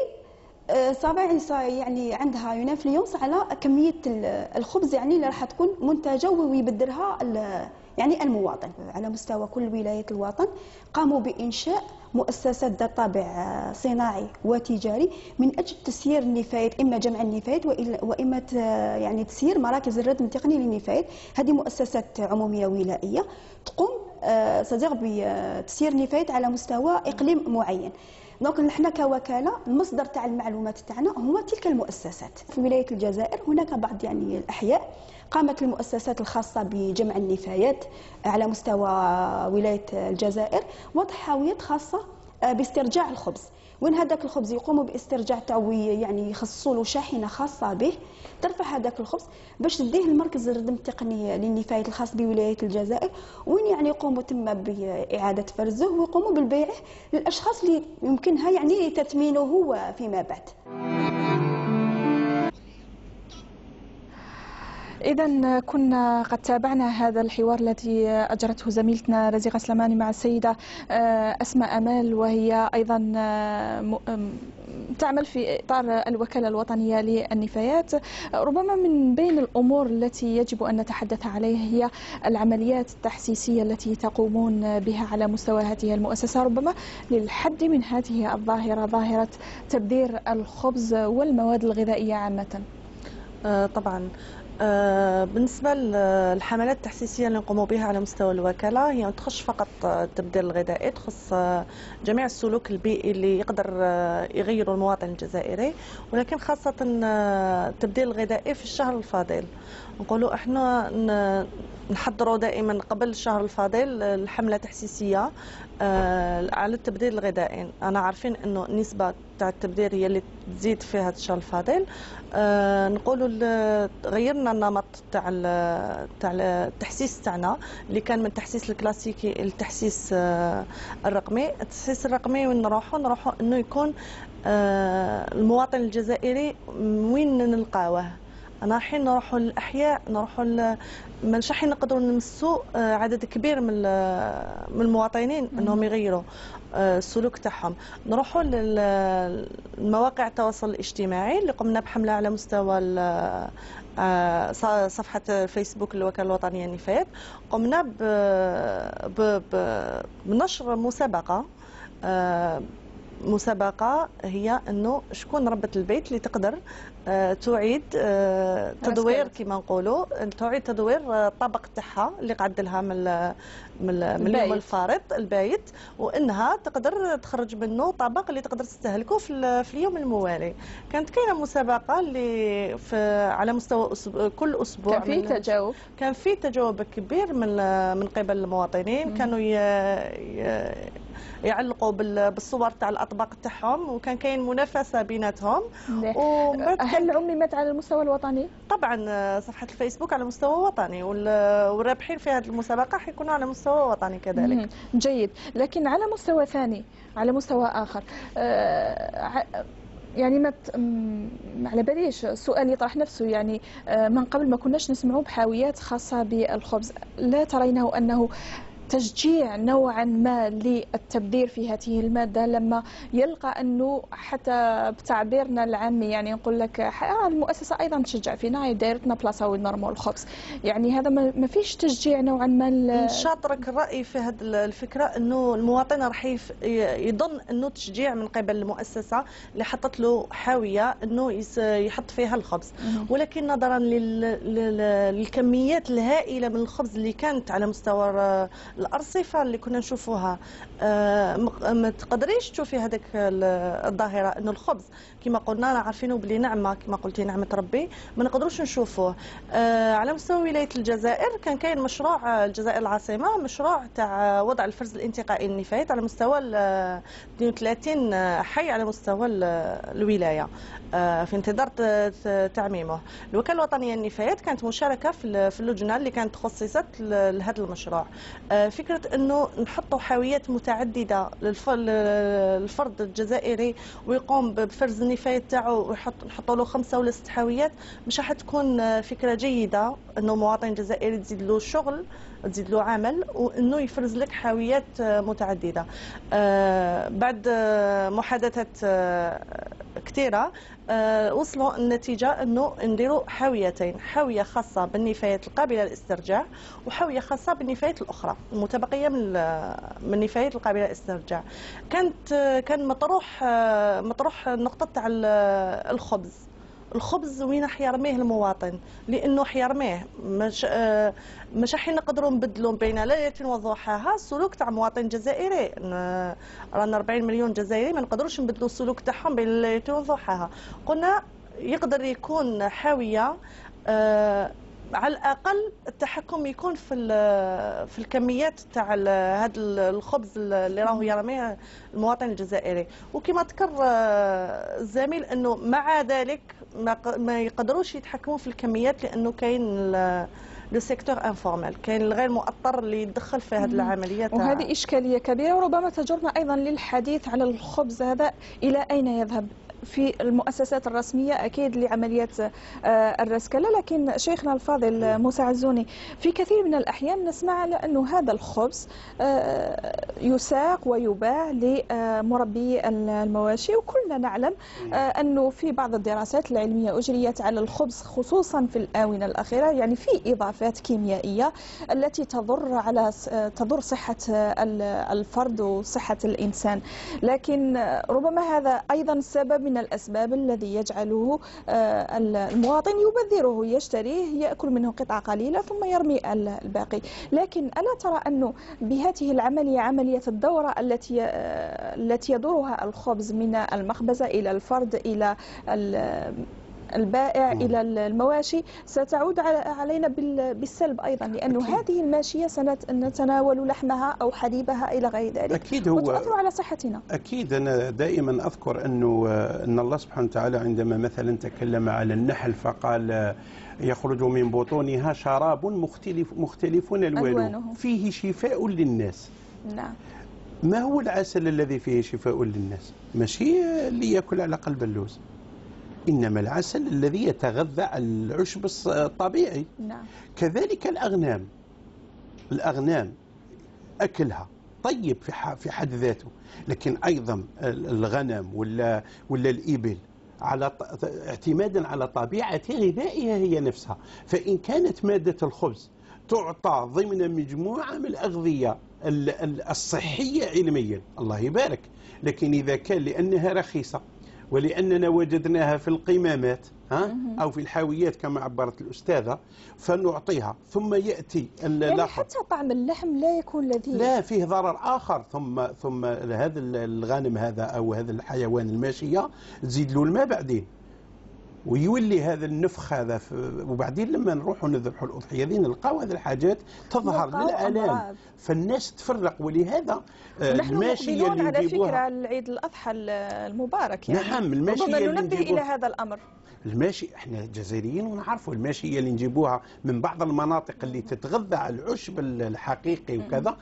يعني عندها ينفلونس على كميه الخبز يعني اللي راح تكون منتجه ويبدرها يعني المواطن. على مستوى كل ولايات الوطن قاموا بإنشاء مؤسسات ذات طابع صناعي وتجاري من أجل تسيير النفايات، إما جمع النفايات وإما يعني تسيير مراكز الردم التقني للنفايات. هذه مؤسسات عمومية ولائية تقوم صديق بتسيير النفايات على مستوى إقليم معين. دونك نحن كوكاله المصدر تاع المعلومات تاعنا هو تلك المؤسسات. في ولايه الجزائر هناك بعض يعني الاحياء قامت المؤسسات الخاصه بجمع النفايات على مستوى ولايه الجزائر وضحاويات خاصه باسترجاع الخبز، وين هذاك الخبز يقوموا باسترجاع تاعو، يعني يخصصوا له شاحنه خاصه به ترفع هذاك الخبز باش تديه المركز الردم التقني للنفايات الخاص بولايه الجزائر، وين يعني يقوموا تم باعاده فرزه ويقوموا بالبيع للاشخاص اللي يمكنها يعني تثمينه فيما بعد. إذا كنا قد تابعنا هذا الحوار الذي أجرته زميلتنا رزيقة سلماني مع السيدة أسماء أمال، وهي أيضا تعمل في إطار الوكالة الوطنية للنفايات. ربما من بين الأمور التي يجب أن نتحدث عليها هي العمليات التحسيسية التي تقومون بها على مستوى هذه المؤسسة، ربما للحد من هذه الظاهرة، ظاهرة تبذير الخبز والمواد الغذائية عامة. طبعا بالنسبة للحملات التحسيسية اللي نقوموا بها على مستوى الوكالة، هي ما تخص فقط التبذير الغذائي، تخص جميع السلوك البيئي اللي يقدر يغير المواطن الجزائري، ولكن خاصة التبذير الغذائي في الشهر الفاضل. نقولوا احنا نحضروا دائما قبل الشهر الفاضل الحملة تحسيسية على التبذير الغذائي. انا عارفين انه النسبة تاع التبذير هي اللي تزيد في هذا الشهر الفاضل. نقولوا غيرنا النمط تاع التحسيس تاعنا اللي كان من التحسيس الكلاسيكي للتحسيس الرقمي. التحسيس الرقمي وين نروحوا انه يكون المواطن الجزائري وين نلقاوه، أنا حين نروحوا للأحياء، نروحوا مش حين نقدروا نمسوا عدد كبير من المواطنين أنهم يغيروا السلوك تاعهم. نروحوا للمواقع التواصل الاجتماعي اللي قمنا بحملة على مستوى صفحة فيسبوك للوكالة الوطنية للنفايات. قمنا بنشر مسابقة هي أنه شكون ربة البيت اللي تقدر تعيد تدوير كما نقولوا، تعيد تدوير الطبق تاعها اللي قعد لها من اليوم الفارط البايت، وانها تقدر تخرج منه طبق اللي تقدر تستهلكه في اليوم الموالي. كانت كاينه مسابقه اللي على مستوى كل اسبوع كان في تجاوب كبير من قبل المواطنين. كانوا يعلقوا بالصور تاع الاطباق تاعهم، وكان كاين منافسه بيناتهم. هل عممت على المستوى الوطني؟ طبعا صفحه الفيسبوك على مستوى وطني، والرابحين في هذه المسابقه حيكونوا على مستوى وطني كذلك. جيد، لكن على مستوى ثاني، على مستوى اخر، يعني ما على باليش السؤال يطرح نفسه. يعني من قبل ما كناش نسمعوا بحاويات خاصه بالخبز، لا ترينه انه تشجيع نوعا ما للتبذير في هذه المادة، لما يلقى أنه حتى بتعبيرنا العامي يعني نقول لك المؤسسة أيضا تشجع فينا، دايرتنا بلاصة وين نرموا الخبز. يعني هذا ما فيش تشجيع نوعا ما. شاطرك الرأي في هذه الفكرة، أنه المواطن راح يظن أنه تشجيع من قبل المؤسسة اللي حطت له حاوية أنه يحط فيها الخبز. ولكن نظرا للكميات الهائلة من الخبز اللي كانت على مستوى الأرصفة اللي كنا نشوفوها، ما تقدريش تشوفي هذيك الظاهرة أنه الخبز كما قلنا عارفينه بلي نعمة، كما قلتي نعمة ربي، ما نقدروش نشوفوه. على مستوى ولاية الجزائر كان كاين مشروع الجزائر العاصمة، مشروع تاع وضع الفرز الانتقائي للنفايات على مستوى 32 حي على مستوى الولاية في انتظار تعميمه. الوكالة الوطنية للنفايات كانت مشاركة في اللجنة اللي كانت تخصصت لهذا المشروع. فكرة أنه نحطوا حاويات متعددة للفرد الجزائري ويقوم بفرز النفايات تاعو ونحطوا له 5 ولا 6 حاويات، مش راح تكون فكرة جيدة أنه مواطن جزائري تزيد له شغل، تزيد له عمل، وانه يفرز لك حاويات متعدده. بعد محادثات كثيره وصلوا النتيجه انه نديروا حاويتين، حاويه خاصه بالنفايات القابله للاسترجاع وحاويه خاصه بالنفايات الاخرى المتبقيه من النفايات القابله للاسترجاع. كان مطروح النقطه تاع الخبز وين حيرميه المواطن، لانه حيرميه مش راح نقدروا نبدلوا بين ليله وضحاها السلوك تاع مواطن جزائري. رانا 40 مليون جزائري، ما نقدروش نبدلوا السلوك تاعهم بين ليله وضحاها. قلنا يقدر يكون حاويه على الاقل التحكم يكون في الكميات تاع هذا الخبز اللي راهو يرميه المواطن الجزائري. وكما ذكر الزميل انه مع ذلك ما يقدروش يتحكموا في الكميات، لانه كاين لو سيكتور انفورمال، كاين الغير مؤطر اللي يدخل في هذه العمليات. وهذه اشكاليه كبيره، وربما تجرنا ايضا للحديث على الخبز هذا الى اين يذهب في المؤسسات الرسمية أكيد لعملية الرسكلة. لكن شيخنا الفاضل موسى عزوني، في كثير من الأحيان نسمع على أنه هذا الخبز يساق ويباع لمربي المواشي، وكلنا نعلم أنه في بعض الدراسات العلمية أجريت على الخبز خصوصا في الآونة الأخيرة، يعني في إضافات كيميائية التي تضر صحة الفرد وصحة الإنسان. لكن ربما هذا أيضا سبب من الأسباب الذي يجعله المواطن يبذره، يشتريه يأكل منه قطعة قليلة ثم يرمي الباقي. لكن ألا ترى أنه بهذه العملية، عملية الدورة التي يدورها الخبز من المخبزة إلى الفرد إلى البائع إلى المواشي، ستعود علينا بالسلب أيضا، لأن هذه الماشية سنتناول لحمها أو حليبها إلى غير ذلك، أكيد هو وتؤثر على صحتنا. أكيد أنا دائما أذكر أن الله سبحانه وتعالى عندما مثلا تكلم على النحل فقال يخرج من بطونها شراب مختلف ألوانه فيه شفاء للناس. نعم. ما هو العسل الذي فيه شفاء للناس؟ ماشي اللي يأكل على قلب اللوز، إنما العسل الذي يتغذى على العشب الطبيعي. نعم. كذلك الأغنام أكلها طيب في حد ذاته، لكن أيضا الغنم ولا الإبل اعتمادا على طبيعة غذائها هي نفسها، فإن كانت مادة الخبز تعطى ضمن مجموعة من الأغذية الصحية علميا الله يبارك، لكن إذا كان لأنها رخيصة ولأننا وجدناها في القمامات أو في الحاويات كما عبرت الأستاذة فنعطيها، ثم يأتي يعني حتى طعم اللحم لا يكون لذيذ، لا فيه ضرر آخر، ثم هذا الغانم هذا أو هذا الحيوان الماشية تزيد له الماء بعدين ويولي هذا النفخ هذا وبعدين لما نروحوا نذبحوا الأضحية دي نلقاو هذه الحاجات تظهر للآلام، فالناس تفرق. ولهذا الماشية اللي على فكرة العيد الأضحى المبارك يعني نعم الماشية اللي ننبه إلى هذا الأمر. الماشي احنا جزائريين ونعرفوا الماشية اللي نجيبوها من بعض المناطق اللي تتغذى على العشب الحقيقي وكذا،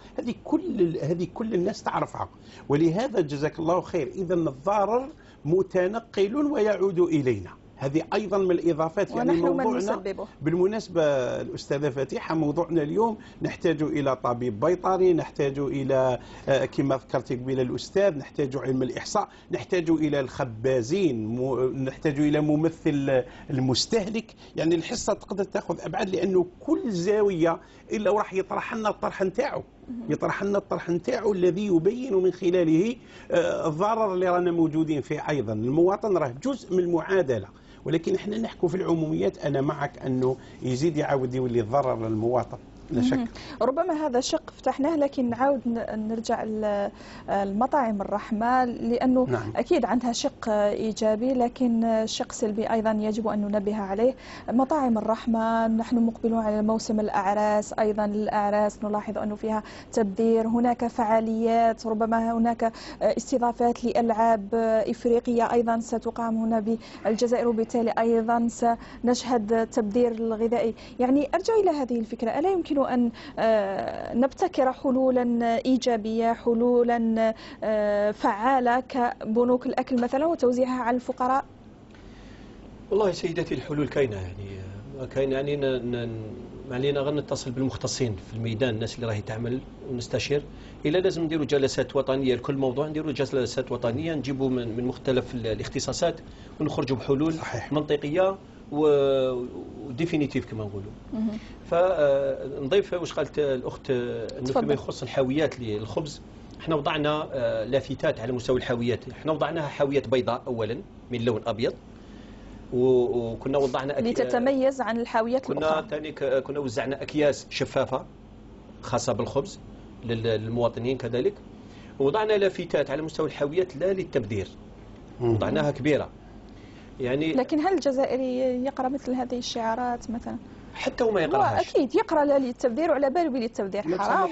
هذه كل الناس تعرفها. ولهذا جزاك الله خير، إذا الضرر متنقل ويعود إلينا، هذه أيضا من الإضافات. يعني موضوعنا بالمناسبة الأستاذة فاتحة، موضوعنا اليوم نحتاج إلى طبيب بيطري، نحتاج إلى كما ذكرت قبل الأستاذ، نحتاج علم الإحصاء، نحتاج إلى الخبازين، نحتاج إلى ممثل المستهلك. يعني الحصة تقدر تأخذ أبعاد، لأنه كل زاوية إلا راح يطرح لنا الطرح نتاعو، يطرح لنا الطرح نتاعو الذي يبين من خلاله الضرر اللي رانا موجودين فيه. أيضا المواطن راه جزء من المعادلة، ولكن احنا نحكوا في العموميات. أنا معك أنه يزيد يعاود يولي الضرر للمواطن لا شك. ربما هذا شق فتحناه، لكن نعاود نرجع المطاعم الرحمة، لأنه نعم. أكيد عندها شق إيجابي لكن شق سلبي أيضا يجب أن ننبه عليه. مطاعم الرحمة نحن مقبلون على موسم الأعراس، أيضا الأعراس نلاحظ أنه فيها تبذير، هناك فعاليات، ربما هناك استضافات لألعاب إفريقية أيضا ستقام هنا بالجزائر، وبالتالي أيضا سنشهد تبذير الغذائي. يعني أرجع إلى هذه الفكرة، ألا يمكن أن نبتكر حلولا إيجابية، حلولا فعالة كبنوك الأكل مثلا وتوزيعها على الفقراء؟ والله سيدتي الحلول كاينة، يعني كاينة، يعني ما علينا غير نتصل بالمختصين في الميدان، الناس اللي راهي تعمل ونستشير. إلا لازم نديروا جلسات وطنية لكل موضوع، نديروا جلسات وطنية نجيبوا من مختلف الاختصاصات ونخرجوا بحلول صحيح. منطقية وديفينيتيف كما نقولوا. فنضيف واش قالت الأخت أنه فيما يخص الحاويات للخبز، احنا وضعنا لافتات على مستوى الحاويات. احنا وضعناها حاويات بيضاء أولا من لون أبيض، وكنا وضعنا لتتميز عن الحاويات الأخرى. كنا وزعنا أكياس شفافة خاصة بالخبز للمواطنين كذلك، ووضعنا لافتات على مستوى الحاويات لا للتبذير، وضعناها كبيرة يعني. لكن هل الجزائري يقرأ مثل هذه الشعارات مثلا؟ حتى وما يقراهاش اكيد يقرا لا للتبذير وعلى باله بالتبذير حرام،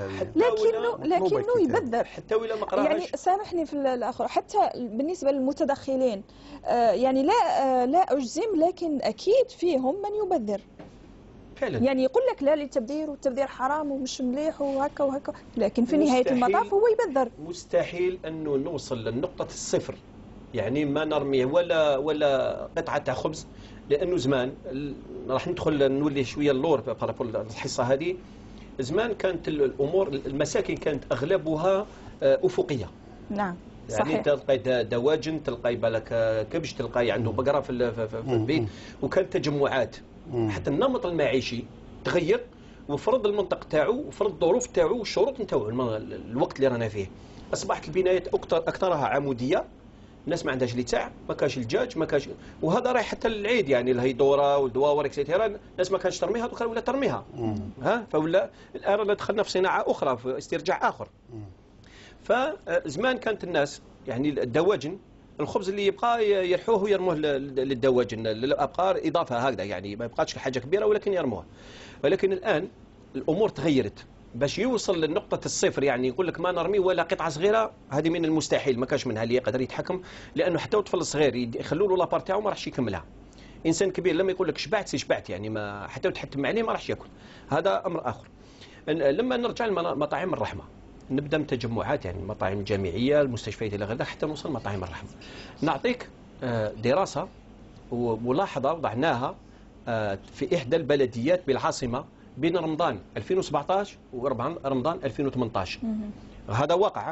لكنه يبذر حتى ولا ما قراهاش. يعني سامحني في الاخر، حتى بالنسبه للمتدخلين يعني لا اجزم، لكن اكيد فيهم من يبذر فعلا. يعني يقول لك لا للتبذير والتبذير حرام ومش مليح وهكا وهكا، لكن في نهايه المطاف هو يبذر. مستحيل انه نوصل للنقطه الصفر، يعني ما نرميه ولا قطعه تاع خبز، لانه زمان راح ندخل نولي شويه اللور بارابول الحصه هذه. زمان كانت الامور المساكن كانت اغلبها افقيه. نعم يعني صحيح. تلقاي دواجن، تلقاي بالك كبش، تلقاي عنده بقره في البيت، وكانت تجمعات. حتى النمط المعيشي تغير، وفرض المنطق تاعو وفرض الظروف تاعو والشروط نتاعو الوقت اللي رانا فيه. اصبحت البنايات اكثرها عموديه، الناس ما عندهاش لتاع، ما كاش الدجاج، ما كاش، وهذا رايح حتى للعيد يعني الهيدوره والدواور اكسيتيرا، الناس ما كانش ترميها دوكا ولا ترميها. فولا الان دخلنا في صناعه اخرى، في استرجاع اخر. فزمان كانت الناس يعني الدواجن، الخبز اللي يبقى يرحوه ويرموه للدواجن، الابقار اضافه هكذا، يعني ما يبقاش حاجه كبيره ولكن يرموها. ولكن الان الامور تغيرت باش يوصل للنقطة الصفر، يعني يقول لك ما نرمي ولا قطعة صغيرة، هذه من المستحيل، ما كاش منها اللي يقدر يتحكم، لأنه حتى الطفل الصغير يخلوا له لابار تاعو ما راحش يكملها. إنسان كبير لما يقول لك شبعت شبعت، يعني ما حتى تحتم عليه ما راحش ياكل، هذا أمر آخر. لما نرجع لمطاعم الرحمة، نبدأ من تجمعات، يعني المطاعم الجامعية، المستشفيات إلى غير ذلك، حتى نوصل مطاعم الرحمة. نعطيك دراسة وملاحظة وضعناها في إحدى البلديات بالعاصمة بين رمضان 2017 ورمضان 2018. هذا واقع.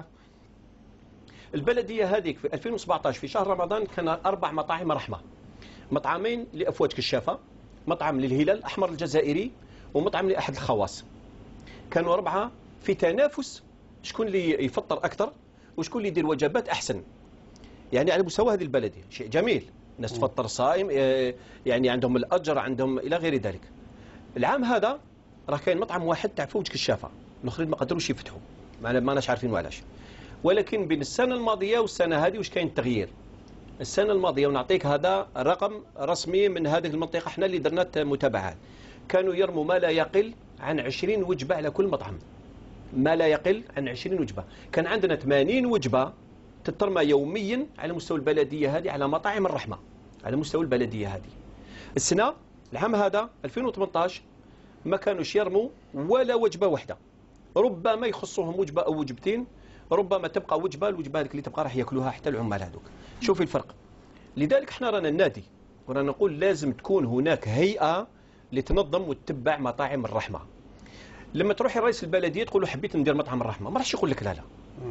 البلدية هذيك في 2017 في شهر رمضان كان 4 مطاعم رحمة، مطعمين لأفواج كشافة، مطعم للهلال الأحمر الجزائري، ومطعم لأحد الخواص. كانوا 4 في تنافس شكون اللي يفطر أكثر وشكون اللي يدير وجبات أحسن، يعني على مستوى هذه البلدية. شيء جميل، الناس تفطر صائم، يعني عندهم الأجر، عندهم إلى غير ذلك. العام هذا راه كاين مطعم واحد تاع فوج كشافة، الاخرين ما قدروش يفتحوا، ما ناش عارفين علاش. ولكن بين السنة الماضية والسنة هذه واش كاين تغيير. السنة الماضية، ونعطيك هذا رقم رسمي من هذه المنطقة احنا اللي درنا متابعات، كانوا يرموا ما لا يقل عن 20 وجبة على كل مطعم، ما لا يقل عن 20 وجبة. كان عندنا 80 وجبة تترمى يوميا على مستوى البلدية هذه على مطاعم الرحمة، على مستوى البلدية هذه. السنة العام هذا 2018 ما كانوش يرموا ولا وجبة واحدة، ربما يخصوهم وجبة أو وجبتين، ربما تبقى الوجبة هذيك اللي تبقى راح ياكلوها حتى العمال هذوك. شوفي الفرق. لذلك احنا رانا ننادي ورانا نقول لازم تكون هناك هيئة لتنظم وتتبع مطاعم الرحمة. لما تروحي رئيس البلدية تقول له حبيت ندير مطعم الرحمة، ما راحش يقول لك لا لا،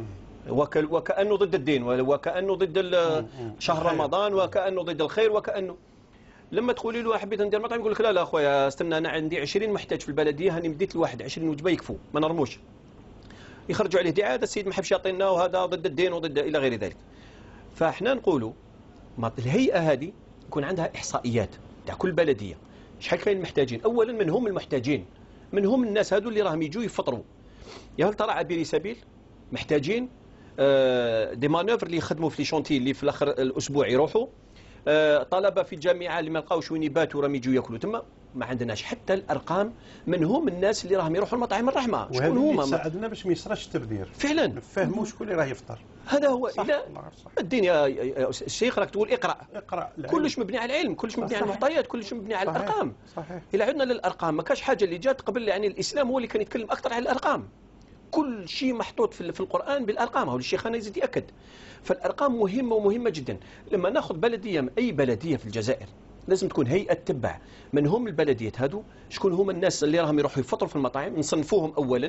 وكأنه ضد الدين، وكأنه ضد شهر رمضان، وكأنه ضد الخير، وكأنه. لما تقولي له حبيت ندير مطعم يقول لك لا لا اخويا استنى، انا عندي 20 محتاج في البلديه، هاني مديت لواحد 20 وجبه يكفوا، ما نرموش. يخرجوا عليه دعايه، هذا السيد ما حبش يعطينا وهذا ضد الدين وضد الى غير ذلك. فاحنا نقولوا الهيئه هذه يكون عندها احصائيات تاع كل بلديه، شحال كاين المحتاجين. اولا من هم المحتاجين؟ من هم الناس هذو اللي راهم يجوا يفطروا؟ يا هل ترى عابري سبيل محتاجين؟ دي مانوفر اللي يخدموا في لي شونتي اللي في الاخر الاسبوع يروحوا، طلبه في الجامعه اللي ما لقاوش وين يباتوا راهم يجوا ياكلوا تما. ما عندناش حتى الارقام من هم الناس اللي راهم يروحوا لمطاعم الرحمه، شكون هما؟ ساعدنا باش ما يصراش التبذير فعلا، نفهموا شكون اللي راه يفطر. هذا هو. الى الدين يا الشيخ راك تقول اقرا كلش مبني على العلم، كلش مبني على المعطيات، كلش مبني على الارقام. صحيح. الى عدنا للارقام، ما كاش حاجه اللي جات قبل، يعني الاسلام هو اللي كان يتكلم اكثر على الارقام. كل شيء محطوط في القرآن بالأرقام، هو الشيخ أنا يزيد يأكد. فالأرقام مهمة ومهمة جدا. لما ناخذ بلدية، أي بلدية في الجزائر لازم تكون هيئة تتبع من هم البلديات هادو، شكون هم الناس اللي راهم يروحوا يفطروا في المطاعم، نصنفوهم أولا.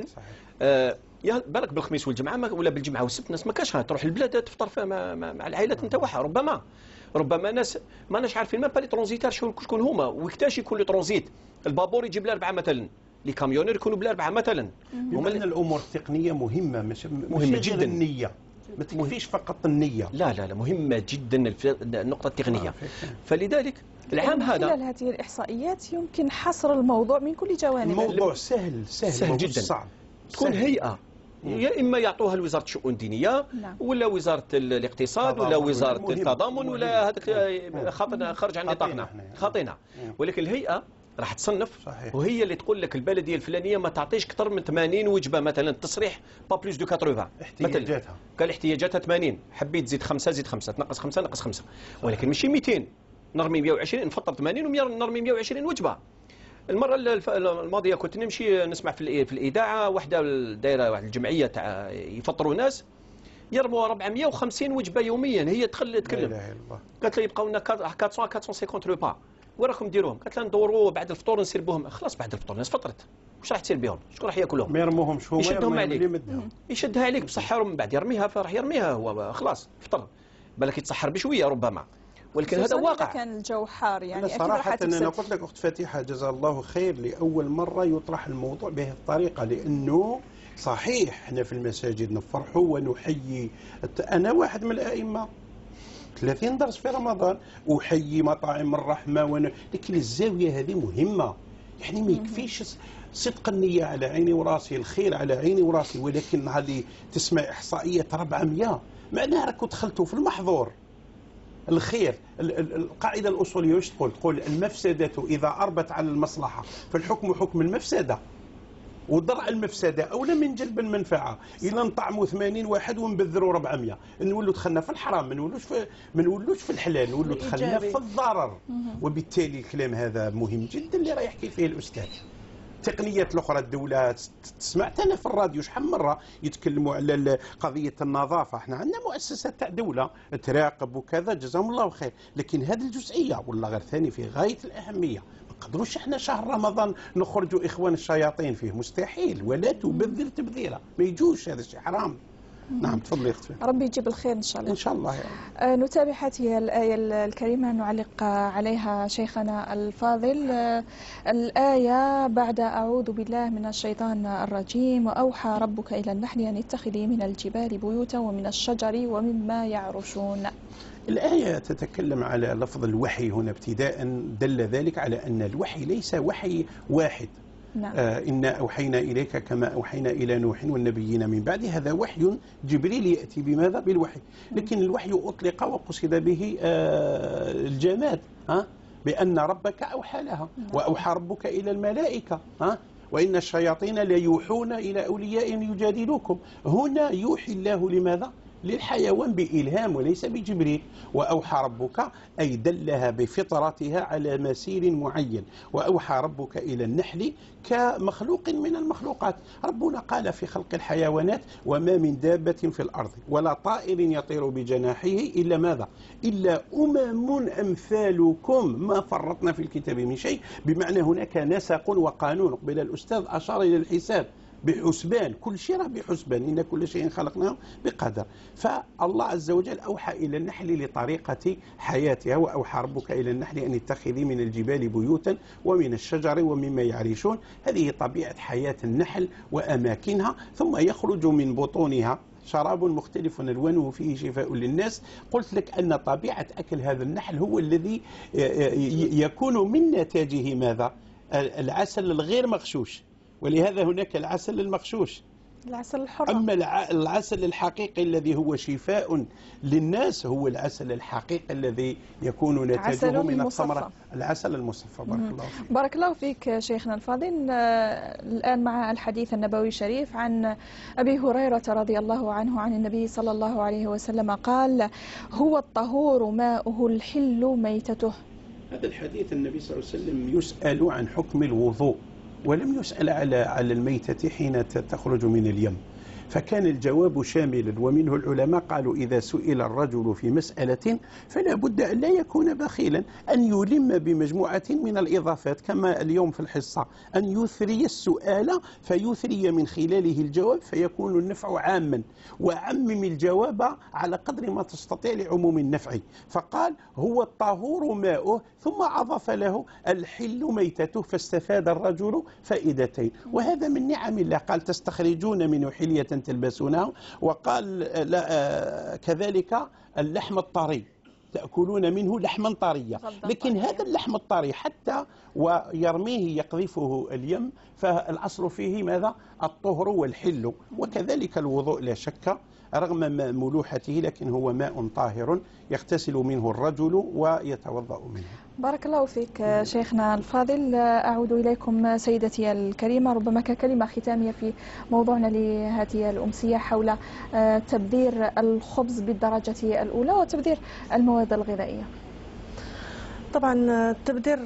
يا بالك بالخميس والجمعة ولا بالجمعة والسبت ناس ما كاش تروح البلاد تفطر مع العائلات نتاعها. ربما ناس ما ناش عارفين ما بالي ترانزيتار شكون هما، ويكتاش يكون لي ترانزيت البابور يجيب ل4 مثلا، لي كاميونير يكونوا ب4 مثلا. هما الامور التقنيه مهمه، مهمه جدا. النيه ما تكفيش فقط النيه، لا مهمه جدا النقطه التقنيه. فلذلك العام هذا خلال هذه الاحصائيات يمكن حصر الموضوع من كل جوانب. الموضوع سهل جدا، صعب. تكون هيئه يا اما يعطوها لوزاره الشؤون الدينيه، ولا وزاره الاقتصاد، ولا وزاره التضامن، ولا هذاك خرج عن نطاقنا خاطينا. ولكن الهيئه راح تصنف. صحيح. وهي اللي تقول لك البلديه الفلانيه ما تعطيش اكثر من 80 وجبه مثلا، التصريح با بلوس دو 80 احتياجاتها. قال احتياجاتها 80، حبيت تزيد 5 زيد 5، تنقص 5 نقص 5. ولكن ماشي 200 نرمي 120 نفطر 80 ونرمي 120 وجبه. المره الماضيه كنت نمشي نسمع في الاذاعه واحده دايره واحد الجمعيه تاع يفطروا ناس يرموا 450 وجبه يوميا. هي تكلم قالت لي يبقاو لنا 450 ريبا، وراكم ديروهم؟ قالت لها ندوروا بعد الفطور نسير بهم. خلاص بعد الفطور الناس فطرت، واش راح تسير بهم؟ شكون راح ياكلهم؟ ما يرموهمش هما، يشدهم عليك، يشدها عليك بصح من بعد يرميها، فراح يرميها هو خلاص فطر، بالك يتسحر بشويه ربما. ولكن هذا واقع. كان الجو حار يعني أكيد صراحه انا قلت لك اخت فاتحه جزاها الله خير، لاول مره يطرح الموضوع بهذه الطريقه، لانه صحيح احنا في المساجد نفرحوا ونحيي. انا واحد من الائمه 30 درس في رمضان، أحيي مطاعم الرحمة لكن الزاوية هذه مهمة. يعني ما يكفيش صدق النية على عيني وراسي، الخير على عيني وراسي، ولكن نهار اللي تسمع إحصائية 400 معناها راكم دخلتوا في المحظور. الخير، القاعدة الأصولية واش تقول المفسدة إذا أربت على المصلحة فالحكم حكم المفسدة، ودرع المفسده اولى من جلب المنفعه. الا نطعموا 80 واحد ونبذروا 400 نولوا دخلنا في الحرام، ما نولوش في الحلال، نولوا دخلنا في الضرر. وبالتالي الكلام هذا مهم جدا اللي راه يحكي فيه الاستاذ. التقنيات الاخرى الدوله سمعت انا في الراديو شحال من مره يتكلموا على قضيه النظافه. احنا عندنا مؤسسات تاع دوله تراقب وكذا، جزاهم الله خير، لكن هذه الجزئيه ولا غير ثاني في غايه الاهميه. ما نقدروش احنا شهر رمضان نخرجوا اخوان الشياطين فيه، مستحيل. ولا تبذر تبذيرا، ما يجوش، هذا الشيء حرام. نعم تفضلي اختي. ربي يجيب الخير ان شاء الله. ان شاء الله يا نتابع هذه الآية الكريمة، نعلق عليها شيخنا الفاضل. الآية بعد أعوذ بالله من الشيطان الرجيم: وأوحى ربك إلى النحل أن اتخذي من الجبال بيوتا ومن الشجر ومما يعرشون. الآية تتكلم على لفظ الوحي هنا ابتداء، دل ذلك على أن الوحي ليس وحي واحد. نعم. إنا أوحينا إليك كما أوحينا إلى نوح والنبيين من بعد. هذا وحي جبريل يأتي بماذا؟ بالوحي. لكن الوحي أطلق وقصد به الجماد، بأن ربك أوحى لها. وأوحى ربك إلى الملائكة وإن الشياطين ليوحون إلى أولياء يجادلوكم. هنا يوحي الله لماذا؟ للحيوان بإلهام وليس بجبريل. وأوحى ربك أي دلها بفطرتها على مسير معين. وأوحى ربك إلى النحل كمخلوق من المخلوقات. ربنا قال في خلق الحيوانات: وما من دابة في الأرض ولا طائر يطير بجناحيه إلا ماذا؟ إلا أمم أمثالكم ما فرطنا في الكتاب من شيء. بمعنى هناك نسق وقانون. قبل الأستاذ أشار إلى الحساب بحسبان، كل شيء راه بحسبان، إن كل شيء خلقناه بقدر. فالله عز وجل أوحى إلى النحل لطريقة حياتها. وأوحى ربك إلى النحل أن اتخذي من الجبال بيوتا ومن الشجر ومما يعرشون. هذه طبيعة حياة النحل وأماكنها. ثم يخرج من بطونها شراب مختلف ألوانه فيه شفاء للناس. قلت لك أن طبيعة أكل هذا النحل هو الذي يكون من نتاجه ماذا؟ العسل الغير مغشوش، ولهذا هناك العسل المغشوش، العسل الحر. أما العسل الحقيقي الذي هو شفاء للناس هو العسل الحقيقي الذي يكون نتاجه من الثمرة، العسل المصفى. بارك الله فيك. بارك الله فيك شيخنا الفاضل. الآن مع الحديث النبوي الشريف عن أبي هريرة رضي الله عنه عن النبي صلى الله عليه وسلم قال: هو الطهور ماؤه الحل ميتته. هذا الحديث النبي صلى الله عليه وسلم يسأل عن حكم الوضوء، ولم يسأل على الميتة حين تخرج من اليم، فكان الجواب شاملا. ومنه العلماء قالوا: إذا سئل الرجل في مسألة فلا بد أن لا يكون بخيلا، أن يلم بمجموعة من الإضافات، كما اليوم في الحصة أن يثري السؤال فيثري من خلاله الجواب فيكون النفع عاما، وعمم الجواب على قدر ما تستطيع لعموم النفع. فقال: هو الطهور ماؤه، ثم أضاف له الحل ميتته، فاستفاد الرجل فائدتين. وهذا من نعم الله. قال: تستخرجون منه حلية تلبسونها، وقال كذلك اللحم الطري تأكلون منه لحما طريا. لكن هذا اللحم الطري حتى ويرميه يقذفه اليم فالأصل فيه ماذا؟ الطهر والحل. وكذلك الوضوء لا شك رغم ملوحته لكن هو ماء طاهر يغتسل منه الرجل ويتوضأ منه. بارك الله فيك شيخنا الفاضل. أعود إليكم سيدتي الكريمة، ربما ككلمة ختامية في موضوعنا لهذه الأمسية حول تبذير الخبز بالدرجة الأولى وتبذير المواد الغذائية. طبعا التبذير،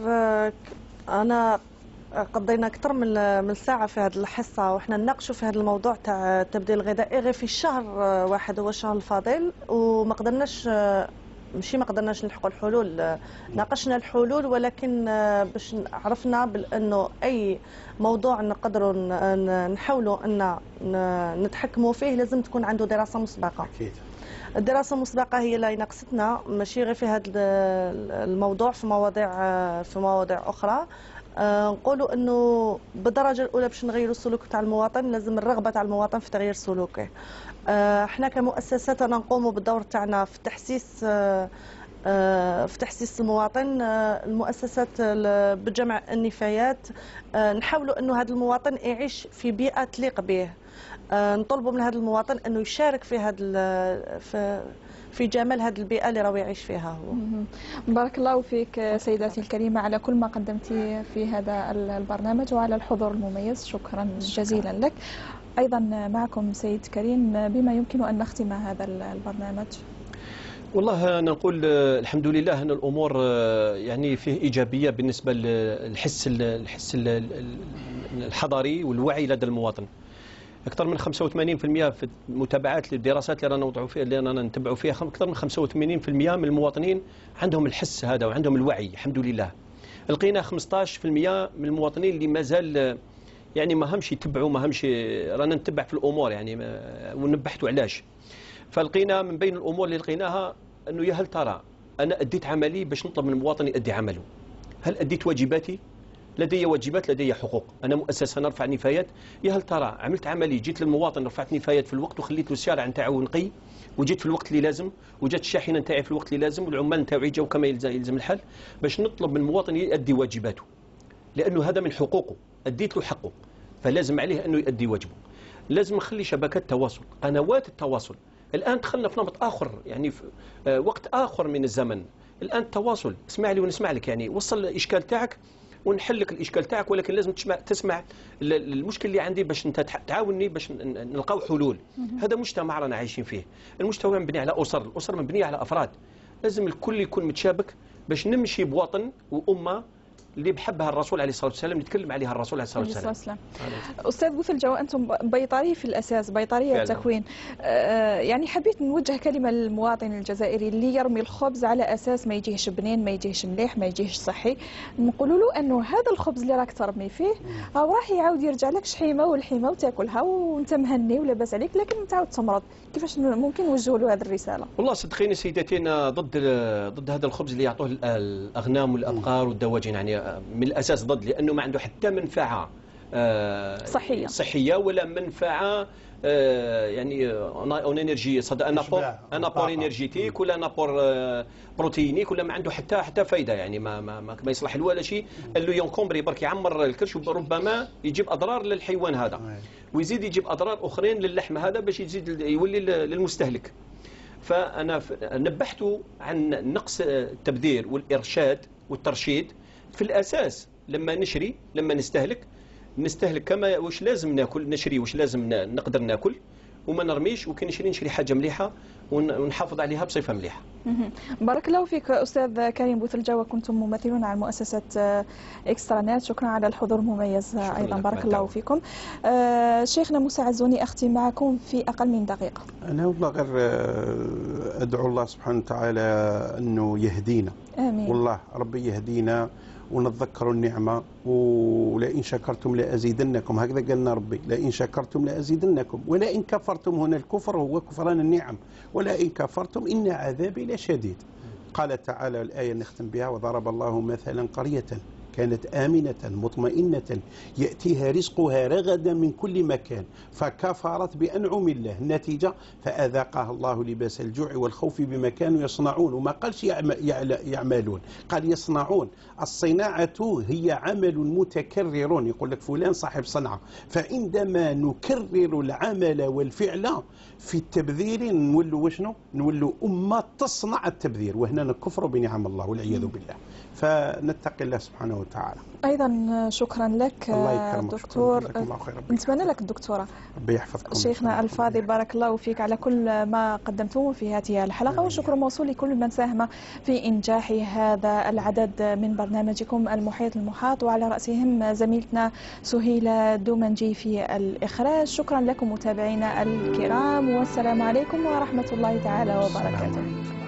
أنا قضينا أكثر من ساعة في هذه الحصة وإحنا نناقشوا في هذا الموضوع تاع التبذير الغذائي غير في الشهر واحد هو الشهر الفاضل، وما قدرناش ما قدرناش نلحقوا الحلول. ناقشنا الحلول ولكن باش عرفنا بأنه أي موضوع نقدروا نحاولوا أن نتحكموا فيه لازم تكون عنده دراسة مسبقة. أكيد. الدراسة المسبقة هي اللي ناقصتنا، ماشي غير في هذا الموضوع، في مواضيع أخرى. نقولوا انه بالدرجه الاولى باش نغيروا السلوك تاع المواطن لازم الرغبه تاع المواطن في تغيير سلوكه. احنا كمؤسسات نقوموا بالدور تاعنا في تحسيس المواطن. المؤسسات بجمع النفايات نحاولوا انه هذا المواطن يعيش في بيئه تليق به. نطلبوا من هذا المواطن انه يشارك في جمال هذه البيئة اللي راهو يعيش فيها هو. بارك الله فيك سيداتي الكريمة على كل ما قدمتي في هذا البرنامج وعلى الحضور المميز، شكرا جزيلا لك. أيضا معكم سيد كريم، بما يمكن أن نختم هذا البرنامج. والله أنا نقول الحمد لله أن الأمور يعني فيه إيجابية بالنسبة للحس الحضاري والوعي لدى المواطن. أكثر من 85% في المتابعات للدراسات اللي رانا نوضعوا فيها اللي رانا نتبعوا فيها، أكثر من 85% من المواطنين عندهم الحس هذا وعندهم الوعي الحمد لله. لقينا 15% من المواطنين اللي مازال يعني ما همش يتبعوا، ما همش رانا نتبع في الأمور يعني ونبحثوا علاش. فلقينا من بين الأمور اللي لقيناها أنه يا هل ترى أنا أديت عملي باش نطلب من المواطن يؤدي عمله؟ هل أديت واجباتي؟ لدي واجبات، لدي حقوق، أنا مؤسسة نرفع نفايات. يا هل ترى عملت عملي، جيت للمواطن رفعت نفايات في الوقت وخليت له الشارع نتاعو نقي وجيت في الوقت اللي لازم وجات الشاحنة نتاعي في الوقت اللي لازم والعمال نتاعو يجوا كما يلزم الحال، باش نطلب من المواطن يؤدي واجباته، لأنه هذا من حقوقه، أديت له حقه فلازم عليه أنه يؤدي واجبه. لازم نخلي شبكات تواصل، قنوات التواصل. الآن دخلنا في نمط آخر، يعني في وقت آخر من الزمن. الآن التواصل، اسمع لي ونسمع لك، يعني وصل الإشكال تاعك ونحل لك الإشكال تاعك، ولكن لازم تسمع المشكل اللي عندي باش انت تعاونني باش نلقاو حلول. هذا مجتمع رانا عايشين فيه، المجتمع مبني على أسر، الأسر مبنية على أفراد، لازم الكل يكون متشابك باش نمشي بوطن وأمة اللي بحبها الرسول عليه الصلاة والسلام، نتكلم عليها الرسول عليه الصلاة والسلام. أستاذ بوثلجة، وأنتم بيطري في الأساس، بيطرية التكوين، يعني حبيت نوجه كلمة للمواطن الجزائري اللي يرمي الخبز على أساس ما يجيهش بنين، ما يجيهش مليح، ما يجيهش صحي. نقولوا له أنه هذا الخبز اللي راك ترمي فيه راح يعاود يرجع لك شحيمة والحيمة وتاكلها وأنت مهني ولاباس عليك، لكن تعاود تمرض. كيفاش ممكن نوجهوا له هذه الرسالة؟ والله صدقيني سيدتي، أنا ضد هذا الخبز اللي يعطوه الأغنام والأبقار والدواجن، يعني من الأساس ضد، لأنه ما عنده حتى منفعة صحية ولا منفعة يعني اون انرجي، انا بور انرجيتيك ولا انا بور بروتينيك، ولا ما عنده حتى فايده، يعني ما يصلح له ولا شيء. قال له ينكمبري برك يعمر الكرش، وربما يجيب اضرار للحيوان هذا ويزيد يجيب اضرار اخرين للحم هذا باش يزيد يولي للمستهلك. فانا نبحت عن نقص التبذير والارشاد والترشيد في الاساس. لما نشري، لما نستهلك كما واش لازم ناكل، نشري واش لازم نقدر ناكل وما نرميش، وكي نشري حاجه مليحه ونحافظ عليها بصفه مليحه. بارك الله فيك أستاذ كريم بوثلجة، وكنتم ممثلون عن مؤسسة إكسترانت. شكرا على الحضور المميز أيضا، بارك الله فيكم. شيخنا موسى عزوني، أختي معكم في أقل من دقيقة. أنا والله غير أدعو الله سبحانه وتعالى أنه يهدينا. آمين. والله ربي يهدينا ونتذكروا النعمة، ولئن شكرتم لأزيدنكم، هكذا قالنا ربي، لئن شكرتم لأزيدنكم ولئن كفرتم. هنا الكفر هو كفران النعم، ولئن كفرتم إن عذابي لشديد. قال تعالى الآية نختم بها: وضرب الله مثلا قرية كانت آمنة مطمئنة يأتيها رزقها رغدا من كل مكان فكفرت بأنعم الله، النتيجة فأذاقها الله لباس الجوع والخوف بما كانوا يصنعون. وما قالش يعملون، قال يصنعون. الصناعة هي عمل متكرر، يقول لك فلان صاحب صنعة. فعندما نكرر العمل والفعل في التبذير نولوا وشنو؟ نولوا أمة تصنع التبذير، وهنا نكفر بنعم الله والعياذ بالله. فنتقي الله سبحانه وتعالى. أيضا شكرا لك دكتور، نتمنى لك الدكتورة. ربي يحفظكم. شيخنا الفاضل، بارك الله فيك على كل ما قدمتموه في هذه الحلقة، والشكر موصول لكل من ساهم في إنجاح هذا العدد من برنامجكم المحيط المحاط، وعلى رأسهم زميلتنا سهيلة دومنجي في الإخراج. شكرا لكم متابعينا الكرام، والسلام عليكم ورحمة الله تعالى وبركاته.